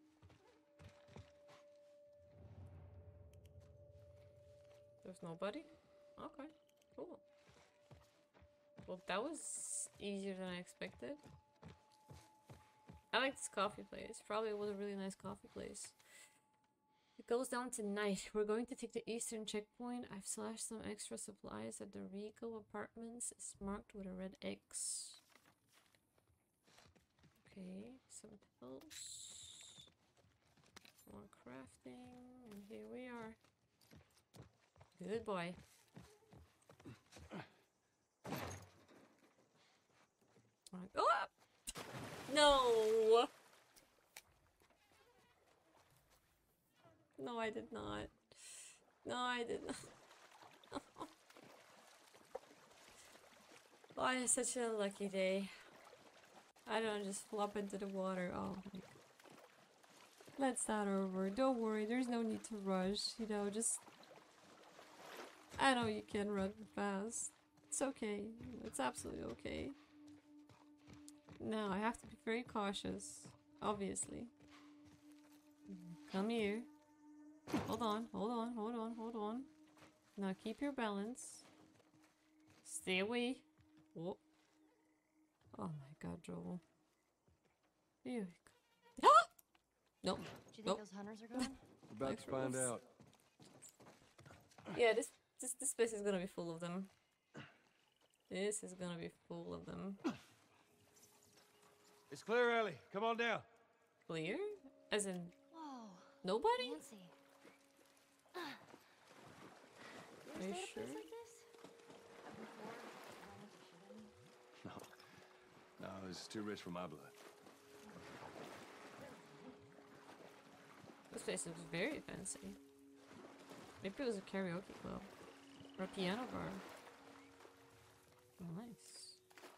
S1: There's nobody? Okay, cool. Well, that was easier than I expected. I like this coffee place. Probably was a really nice coffee place. It goes down tonight. We're going to take the eastern checkpoint. I've slashed some extra supplies at the Rico apartments. It's marked with a red X. Okay, some pills. More crafting. And here we are. Good boy. Alright. Oh! No! No, I did not. No, I did not. Oh, it's such a lucky day. I don't just flop into the water. Oh my god. Let's start over. Don't worry, there's no need to rush. You know, just... I know you can run fast. It's okay. It's absolutely okay. Now, I have to be very cautious. Obviously. Come here. Hold on, hold on, hold on, hold on. Now keep your balance. Stay away. Oh, oh my god, Joel. Here we go. Ah! Nope.
S3: Do you think
S1: Nope.
S3: those hunters are gone?
S2: We're about to find out.
S1: Yeah, this place is gonna be full of them. This is gonna be full of them.
S4: It's clear, Ellie. Come on down.
S1: Clear? As in,
S3: Whoa,
S1: nobody?
S3: fancy.
S1: Are you
S3: Stay at a
S1: sure?
S3: place like this?
S2: No, this is too rich for my blood.
S1: This place is very fancy. Maybe it was a karaoke club. Or a piano bar. Nice.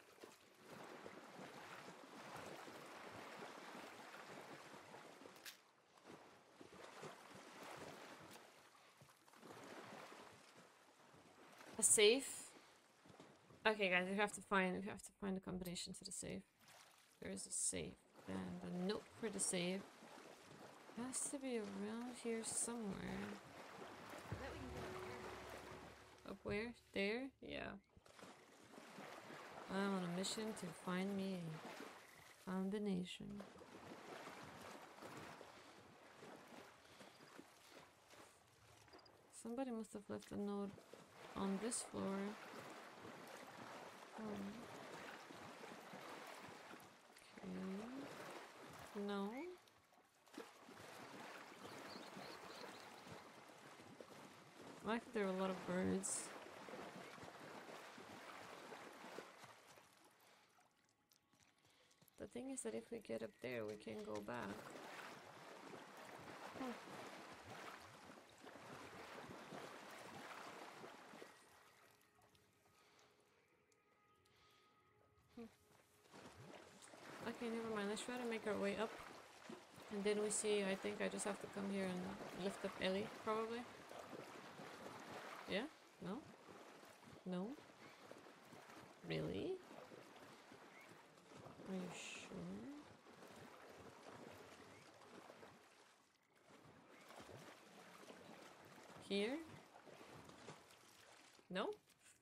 S1: A safe? Okay guys, we have to find a combination to the safe. There is a safe. And a note for the safe. Has to be around here somewhere.
S3: I bet we can go up
S1: Up where? There? Yeah. I'm on a mission to find me a combination. Somebody must have left a note on this floor. Oh. Okay. No. I think there are a lot of birds. The thing is that if we get up there, we can go back. Huh. Okay, never mind. Let's try to make our way up. And then we see, I think I just have to come here and lift up Ellie, probably. Yeah? No? No? Really? Are you sure? Here? No?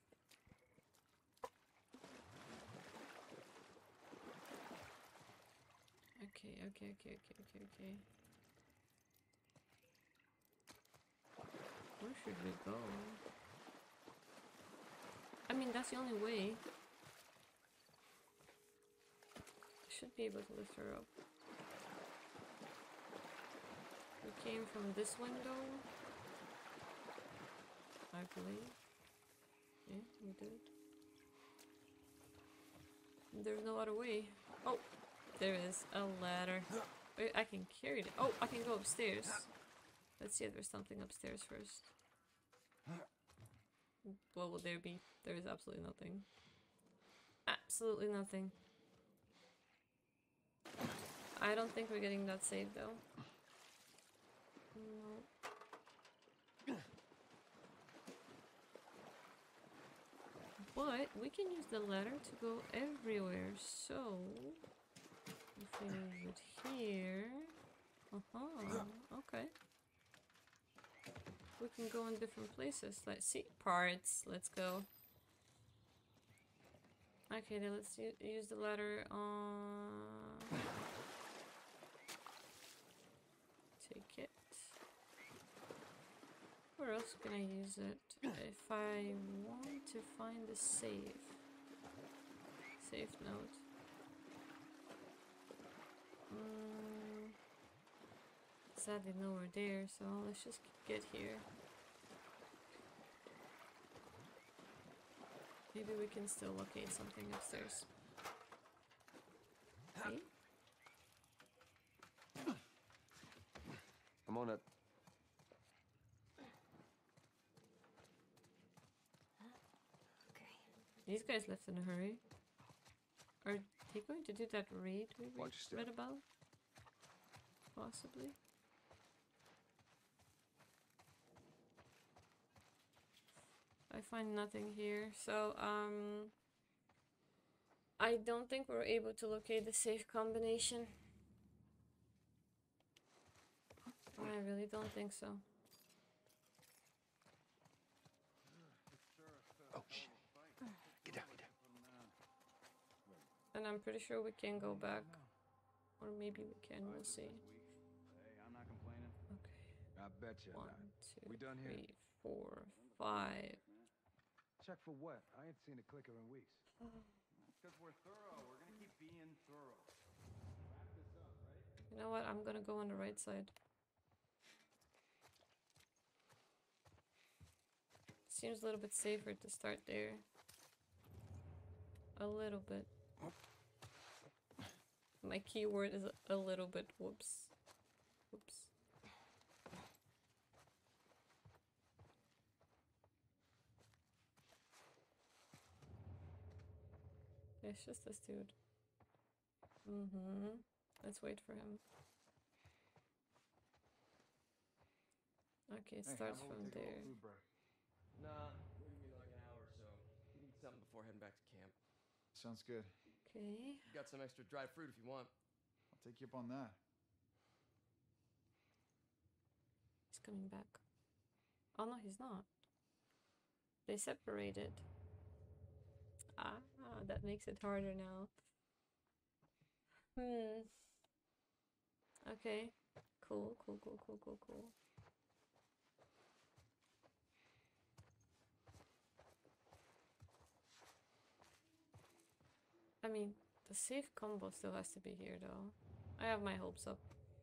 S1: Okay. Where should we go? I mean, that's the only way. I should be able to lift her up. We came from this window, I believe. Yeah, we did. There's no other way. Oh, there is a ladder. Wait, I can carry it. Oh, I can go upstairs. Let's see if there's something upstairs first. What will there be? There is absolutely nothing. Absolutely nothing. I don't think we're getting that saved though. No. But we can use the ladder to go everywhere, so if we use it here, okay. We can go in different places. Let's see, parts. Let's go. Okay, then let's use the ladder on. Take it. Where else can I use it? If I want to find the safe note. Sadly nowhere there, so let's just get here. Maybe we can still locate something upstairs. Okay.
S2: I'm on it.
S1: These guys left in a hurry. Are they going to do that raid we read about? Possibly. I find nothing here, so I don't think we're able to locate the safe combination. I really don't think so.
S2: Oh shit. Get down.
S1: And I'm pretty sure we can go back. Or maybe we can, we'll see.
S4: Hey, I'm not complaining.
S1: Okay.
S2: I bet you.
S1: 1,
S2: We
S1: 2,
S2: done here?
S1: 3, 4, 5.
S7: Check for what? I ain't seen a clicker in weeks.
S4: Because we're thorough. We're gonna keep being thorough. Wrap this up, right?
S1: You know what? I'm gonna go on the right side. Seems a little bit safer to start there. A little bit. My keyword is a little bit whoops. Whoops. It's just this dude. Let's wait for him. Okay, it starts from there.
S8: Nah, we need like an hour or so. We need something before heading back to camp.
S7: Sounds good.
S1: Okay.
S8: Got some extra dried fruit if you want.
S7: I'll take you up on that.
S1: He's coming back. Oh no, he's not. They separated. Ah, that makes it harder now. Okay. Cool. I mean, the safe combo still has to be here though. I have my hopes up.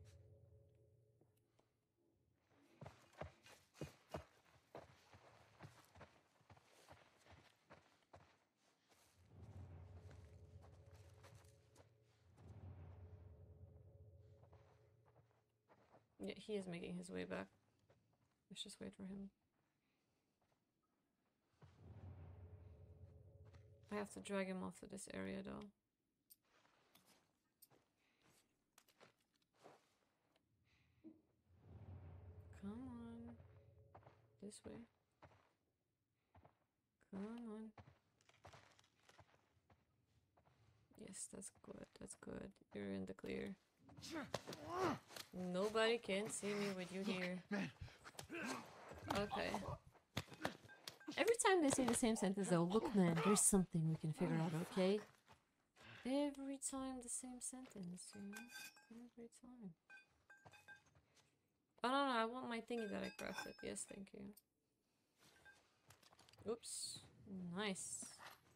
S1: Yeah, he is making his way back. Let's just wait for him. I have to drag him off to this area though. Come on. This way. Come on. Yes, that's good. That's good. You're in the clear. Nobody can see me with you here. Okay. Every time they say the same sentence though, look man, there's something we can figure out, okay? Every time the same sentence, you know? Every time. Oh no, I want my thingy that I crafted. Yes, thank you. Oops. Nice.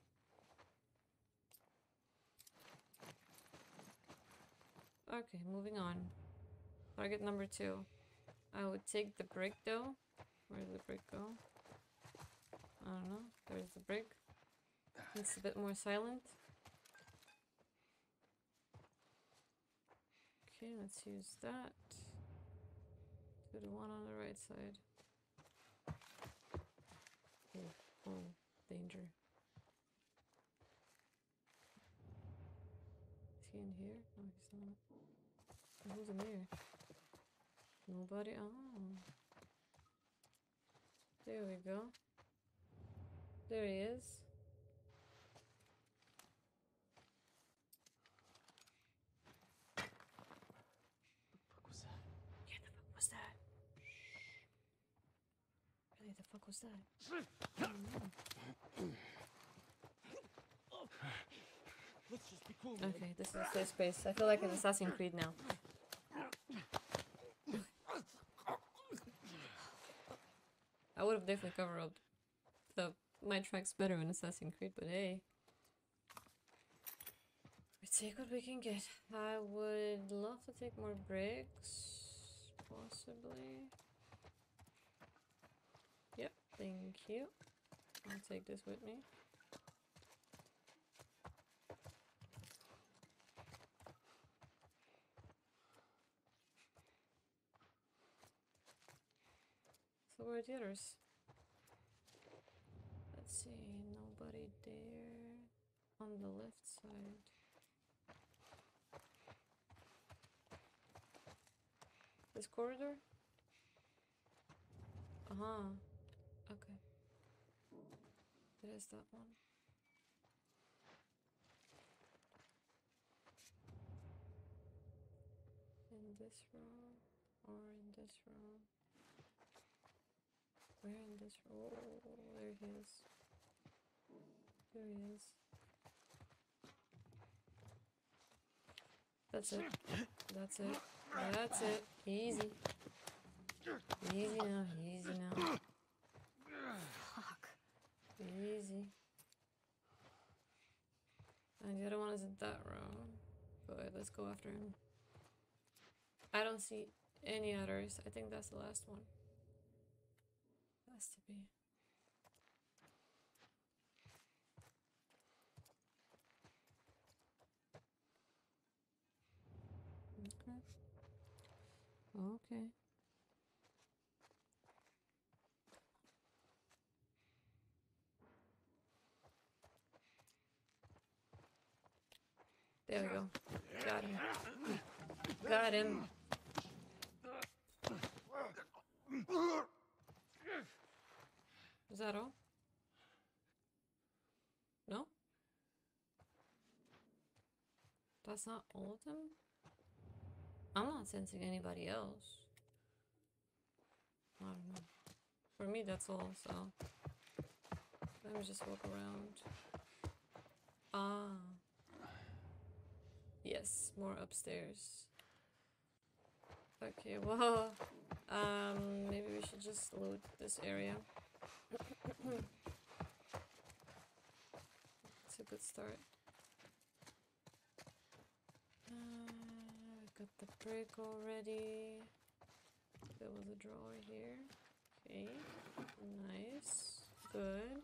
S1: Okay, moving on. Target number 2. I would take the brick though. Where did the brick go? I don't know. There's the brick. It's a bit more silent. Okay, let's use that. Do the one on the right side. Oh, danger. Is he in here? No, he's not. Who's in here? Nobody? Oh. There we go. There he is.
S8: What was that?
S1: Yeah, the fuck was that? Really, the fuck was that?
S8: Let's just be cool, man.
S1: Okay, this is a safe space. I feel like an Assassin's Creed now. I would have definitely covered up my tracks better in Assassin's Creed, but hey. We take what we can get. I would love to take more bricks, possibly. Yep, thank you. I'll take this with me. So where are the others? Let's see, nobody there. On the left side. This corridor? Okay. There's that one. In this room or in this room? Where in this room? Oh, there he is. There he is. That's it. That's it. That's it. Easy. Easy now. Easy now. Fuck. Easy. And the other one is in that room. Good, let's go after him. I don't see any others. I think that's the last one. Has to be. Okay. Okay. There we go. Got him. Got him. Is that all? No? That's not all of them? I'm not sensing anybody else. I don't know. For me, that's all, so... Let me just walk around. Ah. Yes, more upstairs. Okay, well... maybe we should just loot this area. It's a good start. Got the brick already. There was a drawer here. Okay. Nice. Good.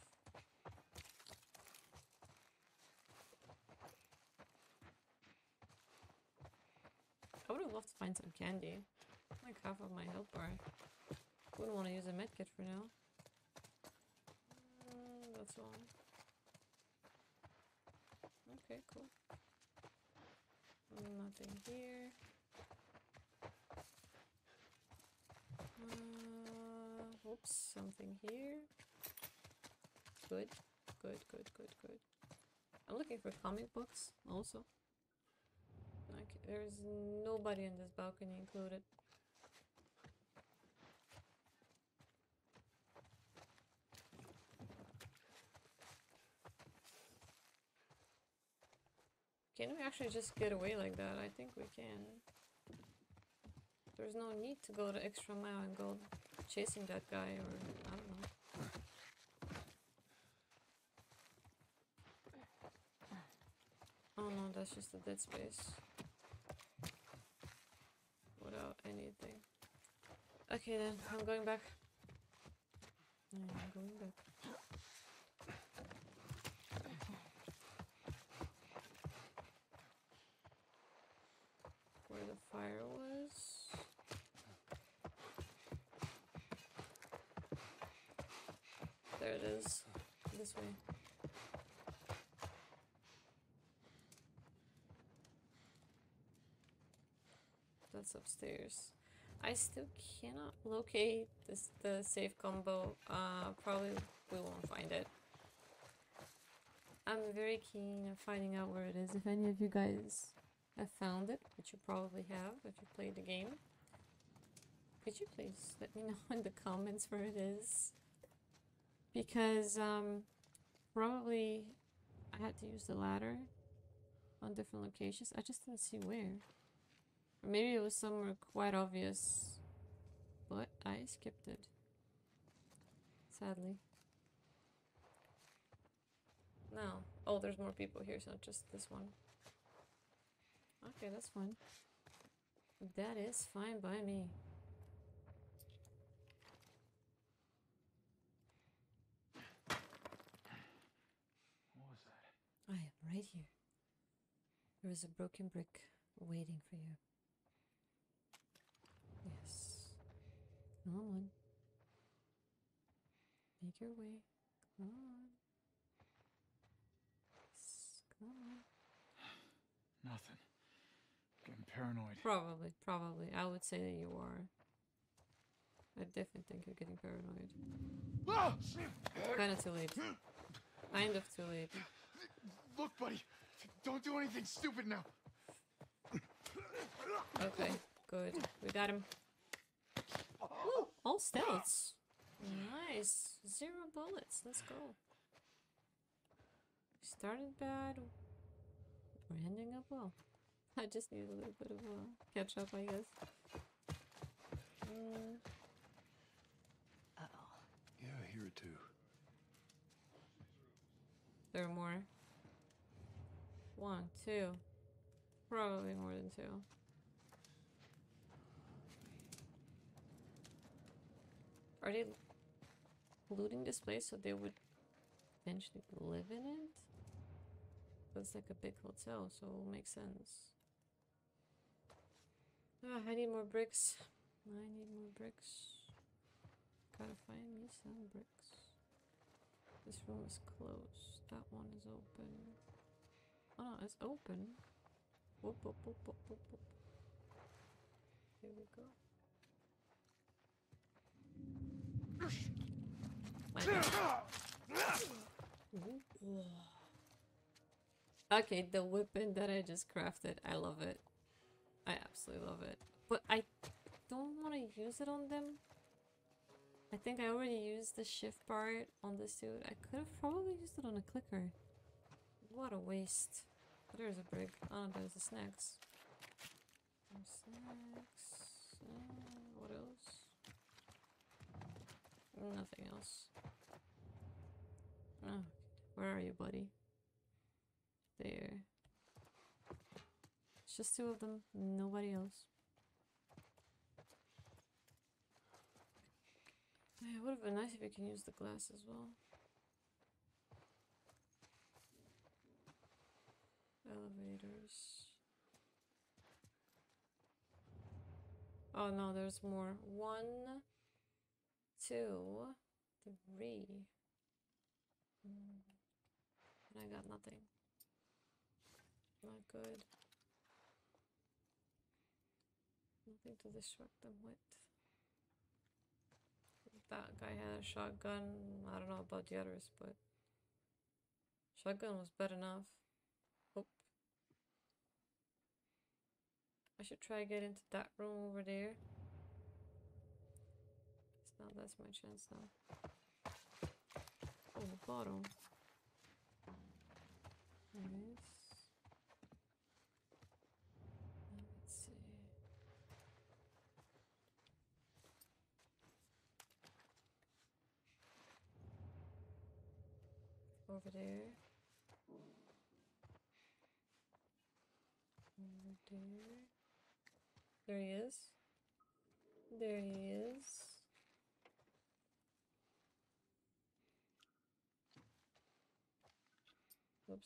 S1: I would have loved to find some candy. Like half of my health bar. Wouldn't want to use a medkit for now. That's all. Okay, cool. Nothing here. Oops, something here. Good. Good, good, good, good. I'm looking for comic books also. Okay, there's nobody in this balcony included. Can we actually just get away like that? I think we can. There's no need to go the extra mile and go chasing that guy, or I don't know. Oh no, that's just a dead space. Without anything. Okay then, I'm going back. I'm going back. Where the fire was. There it is. This way. That's upstairs. I still cannot locate the safe combo. Probably we won't find it. I'm very keen on finding out where it is. If any of you guys have found it, which you probably have if you played the game, could you please let me know in the comments where it is? Because probably I had to use the ladder on different locations. I just didn't see where. Or maybe it was somewhere quite obvious, but I skipped it. Sadly. No. Oh, there's more people here, so not just this one. Okay, that's fine. That is fine by me.
S7: What was that?
S1: I am right here. There is a broken brick waiting for you. Yes. Come on. Make your way. Come on. Yes. Come on.
S7: Nothing. Getting paranoid.
S1: Probably. I would say that you are. I definitely think you're getting paranoid. Kinda too late. Kind of too late.
S7: Look, buddy. Don't do anything stupid now.
S1: Okay, good. We got him. Ooh, all stealths. Nice. 0 bullets. Let's go. Started bad. We're ending up well. I just need a little bit of a catch up, I guess.
S3: Uh-oh.
S2: Yeah, I hear it too.
S1: There are more. 1, 2. Probably more than 2. Are they looting this place so they would eventually live in it? It's like a big hotel, so it will make sense. Ah, I need more bricks. I need more bricks. Gotta find me some bricks. This room is closed. That one is open. Oh no, it's open. Whoop, whoop, whoop, whoop, whoop, whoop. Here we go. My bad. Ooh. Okay, the weapon that I just crafted, I love it. I absolutely love it. But I don't want to use it on them. I think I already used the shift part on this dude. I could have probably used it on a clicker. What a waste. There's a brick. Oh, there's the snacks. There's snacks. What else? Nothing else. Oh, where are you, buddy? There. It's just two of them. Nobody else. It would have been nice if you can use the glass as well. Elevators. Oh no, there's more. 1, 2, 3. And I got nothing. Not good. Nothing to distract them with. That guy had a shotgun. I don't know about the others, but shotgun was bad enough. Oh. I should try get into that room over there. So now that's my chance now. Oh, the bottle. Nice. Let's see. Over there. Over there. There he is. There he is. Oops.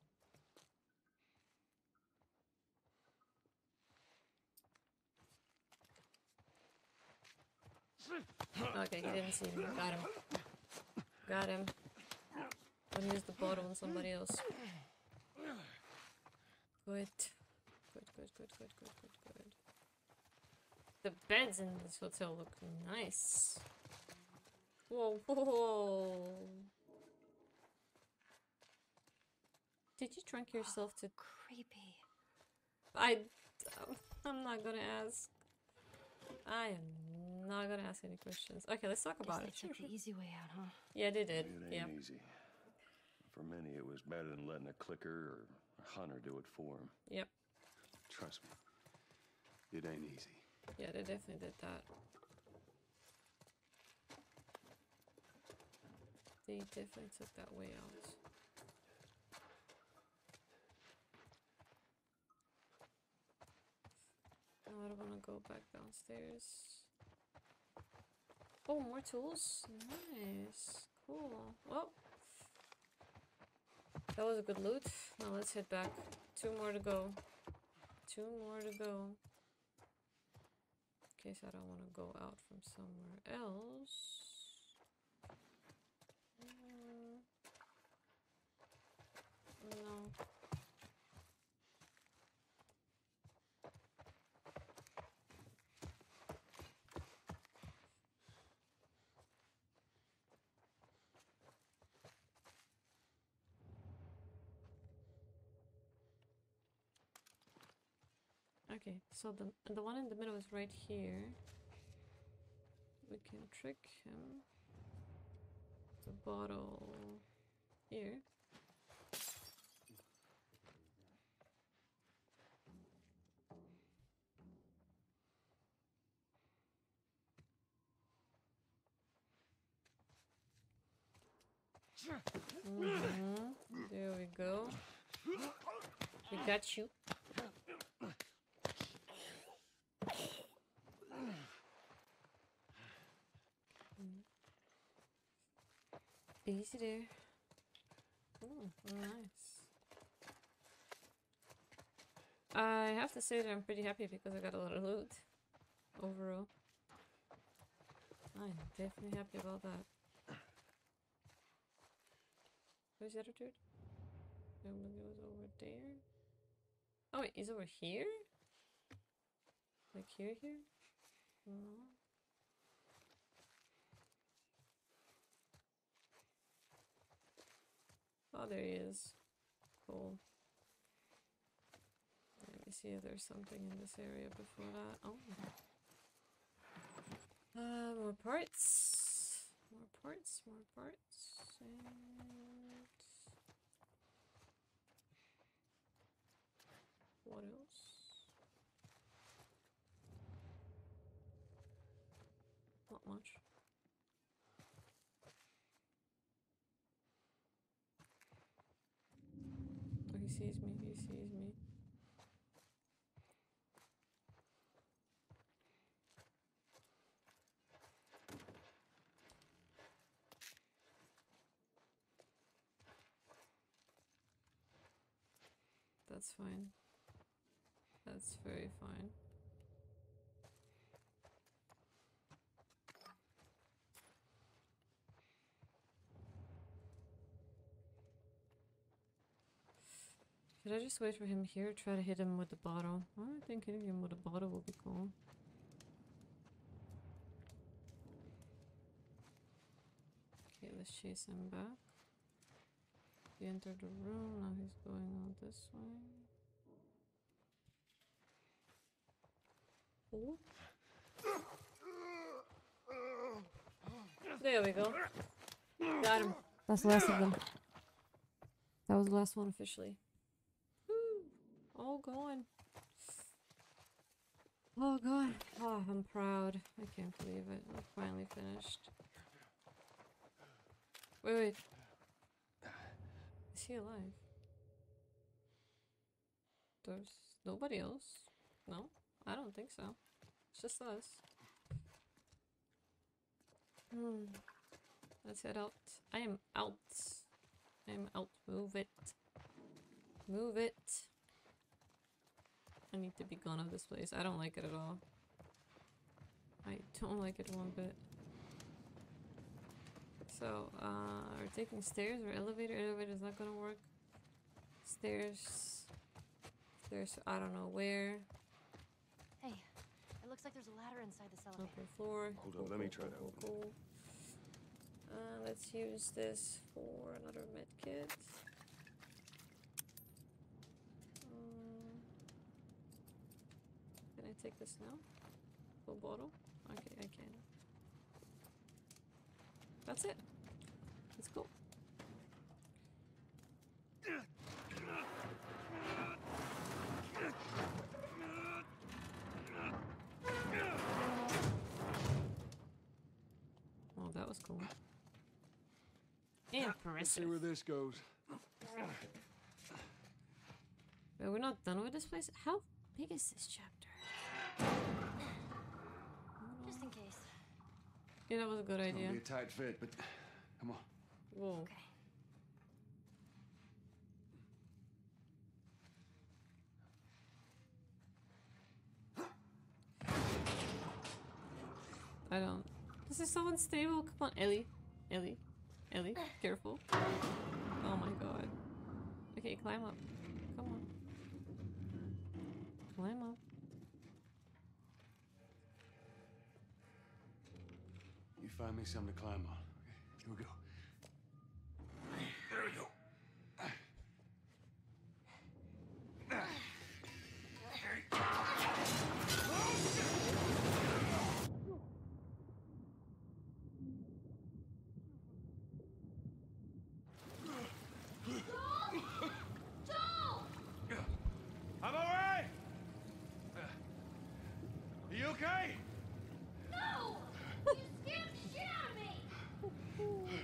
S1: Okay, he didn't see me. Got him. Got him. I'm gonna use the bottle on somebody else. Good. Good, good, good, good, good, good, good. The beds in this hotel look nice. Whoa, whoa. Did you drink yourself to...
S3: Creepy.
S1: I'm not gonna ask. I am not gonna ask any questions. Okay, let's talk about it.
S3: They took the easy way out, huh?
S1: Yeah, they did.
S2: It
S1: Yeah.
S2: ain't easy. For many, it was better than letting a clicker or a hunter do it for them.
S1: Yep.
S2: Trust me, it ain't easy.
S1: Yeah, they definitely did that. They definitely took that way out. No, I don't want to go back downstairs. Oh, more tools? Nice. Cool. Well, that was a good loot. Now let's head back. 2 more to go. 2 more to go. In case I don't want to go out from somewhere else. No. Okay, so the one in the middle is right here. We can trick him. The bottle here. There we go. We got you. Easy there. Oh, nice. I have to say that I'm pretty happy because I got a lot of loot overall. I'm definitely happy about that. Where's the other dude? Nobody was over there. Oh wait, he's over here? Like here? No. Oh, there he is. Cool. Let me see if there's something in this area before that. Oh. More parts. More parts. And... what else? Not much. Oh, he sees me. That's fine. That's very fine. Should I just wait for him here? Try to hit him with the bottle. I think hitting him with a bottle will be cool. Okay, let's chase him back. He entered the room, now he's going out this way. Oh. There we go. Got him. That's the last of them. That was the last one officially. Woo! All gone. Oh god. Oh, I'm proud. I can't believe it. I finally finished. Wait. Is he alive? There's nobody else? No? I don't think so. It's just us. Let's head out. I am out. Move it. Move it. I need to be gone of this place. I don't like it at all. I don't like it one bit. So, we're taking stairs or elevator? Elevator is not gonna work. Stairs. Stairs, I don't know where.
S3: Hey, it looks like there's a ladder inside this elevator.
S1: Upper floor.
S2: Hold on, let me try that one.
S1: Let's use this for another med kit. Can I take this now? Full bottle? Okay, I can. That's it. Let's go. Oh, that was cool.
S2: Let's
S1: Impressive.
S2: see where this goes.
S1: But we're not done with this place? How big is this chapter?
S3: Just in case.
S1: Yeah, that was a good
S2: It's gonna
S1: idea.
S2: be a tight fit, but come on.
S1: Whoa.
S3: Okay.
S1: I don't. This is so unstable. Come on, Ellie. Ellie. Careful. Oh my god. Okay, climb up. Come on. Climb up.
S2: You find me something to climb on. Okay, here we go. There we go.
S4: I'm alright! Are you okay?
S3: No! You scared the shit out of me!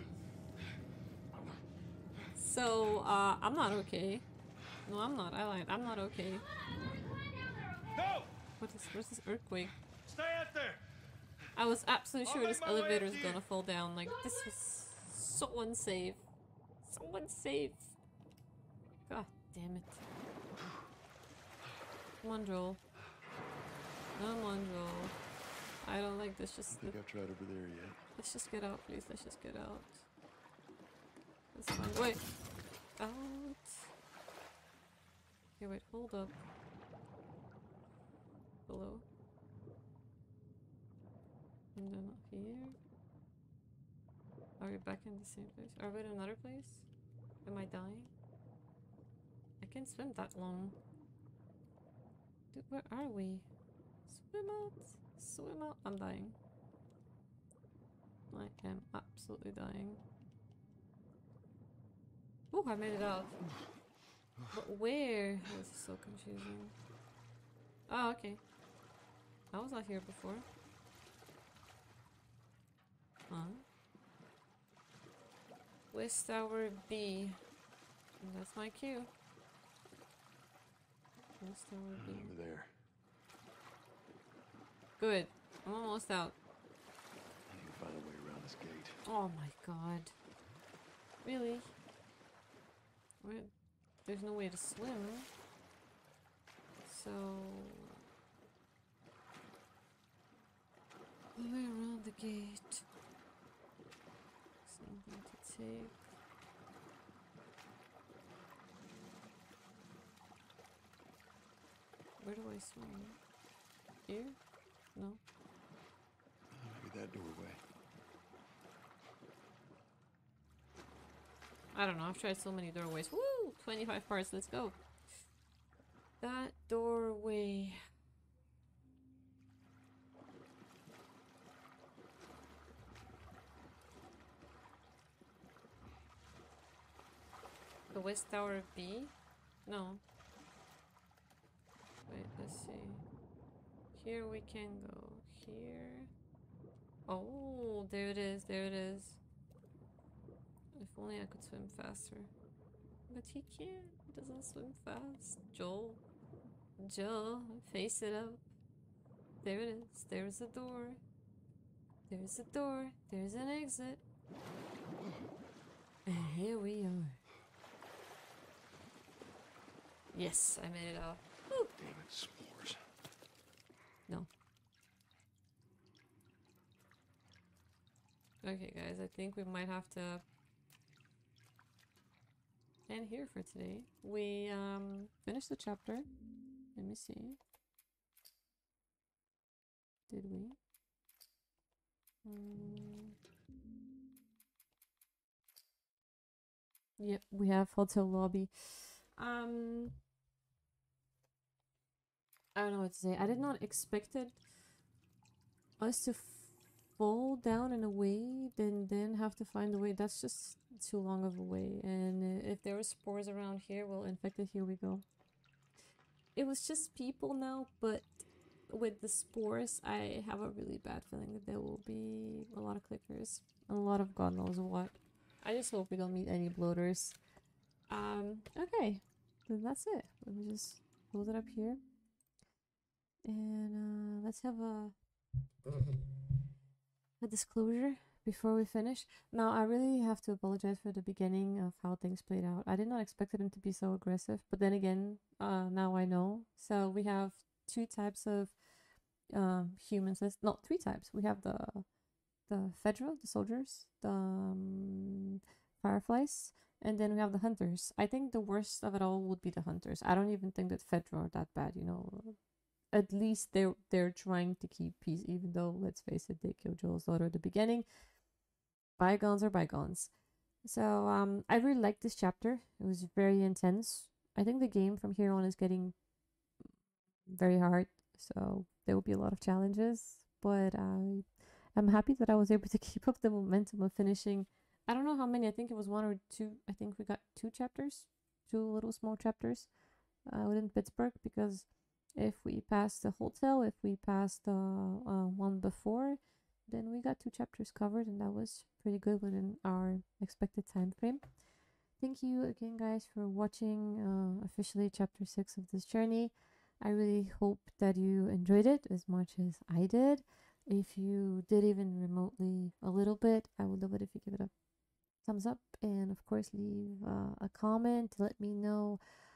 S1: So, I'm not okay. No, I'm not. I lied. I'm not okay.
S3: Come on, I've already climbed down there, okay?
S4: No!
S1: What's this earthquake?
S4: Stay out there!
S1: I was absolutely sure
S4: I'll
S1: this
S4: make my way
S1: elevator is
S4: up to you.
S1: gonna fall down. Like, this was so unsafe. So unsafe. God damn it. Come on, Joel. Come on, Joel. I don't like this.
S2: I
S1: Just
S2: don't think I've tried over there yet.
S1: let's just get out, please. Let's just get out. Let's find wait. Out. Okay, wait. Hold up. Hello. And then here. Are we back in the same place? Are we in another place? Am I dying? I can't swim that long. Dude, where are we? Swim out! Swim out! I'm dying. I am absolutely dying. Oh, I made it out. But where? This is so confusing. Oh, okay. I was not here before. Huh? West Tower B. And that's my cue. West Tower B.
S2: Over there.
S1: Good. I'm almost out.
S2: I need to find a way around this gate.
S1: Oh my god. Really? Where? There's no way to swim. So... the way around the gate. Something to take. Where do I swim? Here? No.
S2: Maybe that doorway.
S1: I don't know. I've tried so many doorways. Woo! 25 parts. Let's go. That doorway. The West Tower B? No. Wait, let's see. Here we can go. Here. Oh, there it is. There it is. If only I could swim faster. But he can't. He doesn't swim fast. Joel. Joel, face it up. There it is. There's a door. There's a door. There's an exit. And here we are. Yes, I made it out. Woo.
S2: Damn it, s'mores.
S1: No. Okay, guys, I think we might have to end here for today. We finished the chapter. Let me see. Did we? Yep, we have hotel lobby. I don't know what to say. I did not expect us to fall down in a way, then have to find a way. That's just too long of a way. And if there are spores around here, well, infected, here we go. It was just people now, but with the spores, I have a really bad feeling that there will be a lot of clickers. A lot of God knows what. I just hope we don't meet any bloaters. Okay. Then that's it. Let me just close it up here. And let's have a disclosure before we finish. Now, I really have to apologize for the beginning of how things played out. I did not expect them to be so aggressive, but then again, now I know. So we have two types of humans. Not three types. We have the federal, the soldiers, the fireflies, and then we have the hunters. I think the worst of it all would be the hunters. I don't even think that federal are that bad, you know. At least they're trying to keep peace, even though, let's face it, they killed Joel's daughter at the beginning. Bygones are bygones. So I really liked this chapter. It was very intense. I think the game from here on is getting very hard, so there will be a lot of challenges, but I'm happy that I was able to keep up the momentum of finishing. I don't know how many. I think it was one or two. I think we got two little small chapters within Pittsburg, because if we pass the hotel, if we pass the one before, then we got two chapters covered, and that was pretty good within our expected time frame. Thank you again, guys, for watching officially chapter 6 of this journey. I really hope that you enjoyed it as much as I did. If you did even remotely a little bit, I would love it if you give it a thumbs up, and of course leave a comment to let me know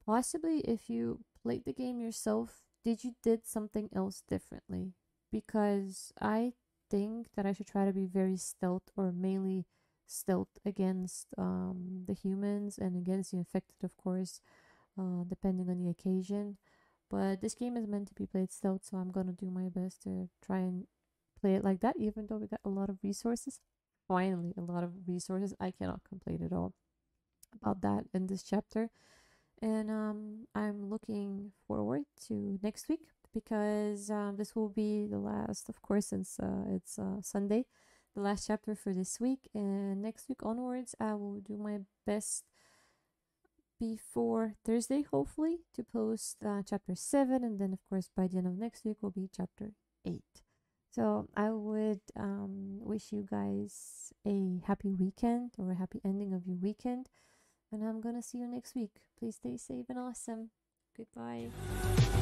S1: possibly if you played the game yourself, did something else differently? Because I think that I should try to be very stealth, or mainly stealth against the humans and against the infected, of course, depending on the occasion. But this game is meant to be played stealth, so I'm gonna do my best to try and play it like that, even though we got a lot of resources. Finally, a lot of resources. I cannot complain at all about that in this chapter. And I'm looking forward to next week, because this will be the last, of course, since it's Sunday, the last chapter for this week. And next week onwards, I will do my best before Thursday, hopefully, to post chapter 7. And then, of course, by the end of next week will be chapter 8. So I would wish you guys a happy weekend, or a happy ending of your weekend. And I'm gonna see you next week. Please stay safe and awesome. Goodbye.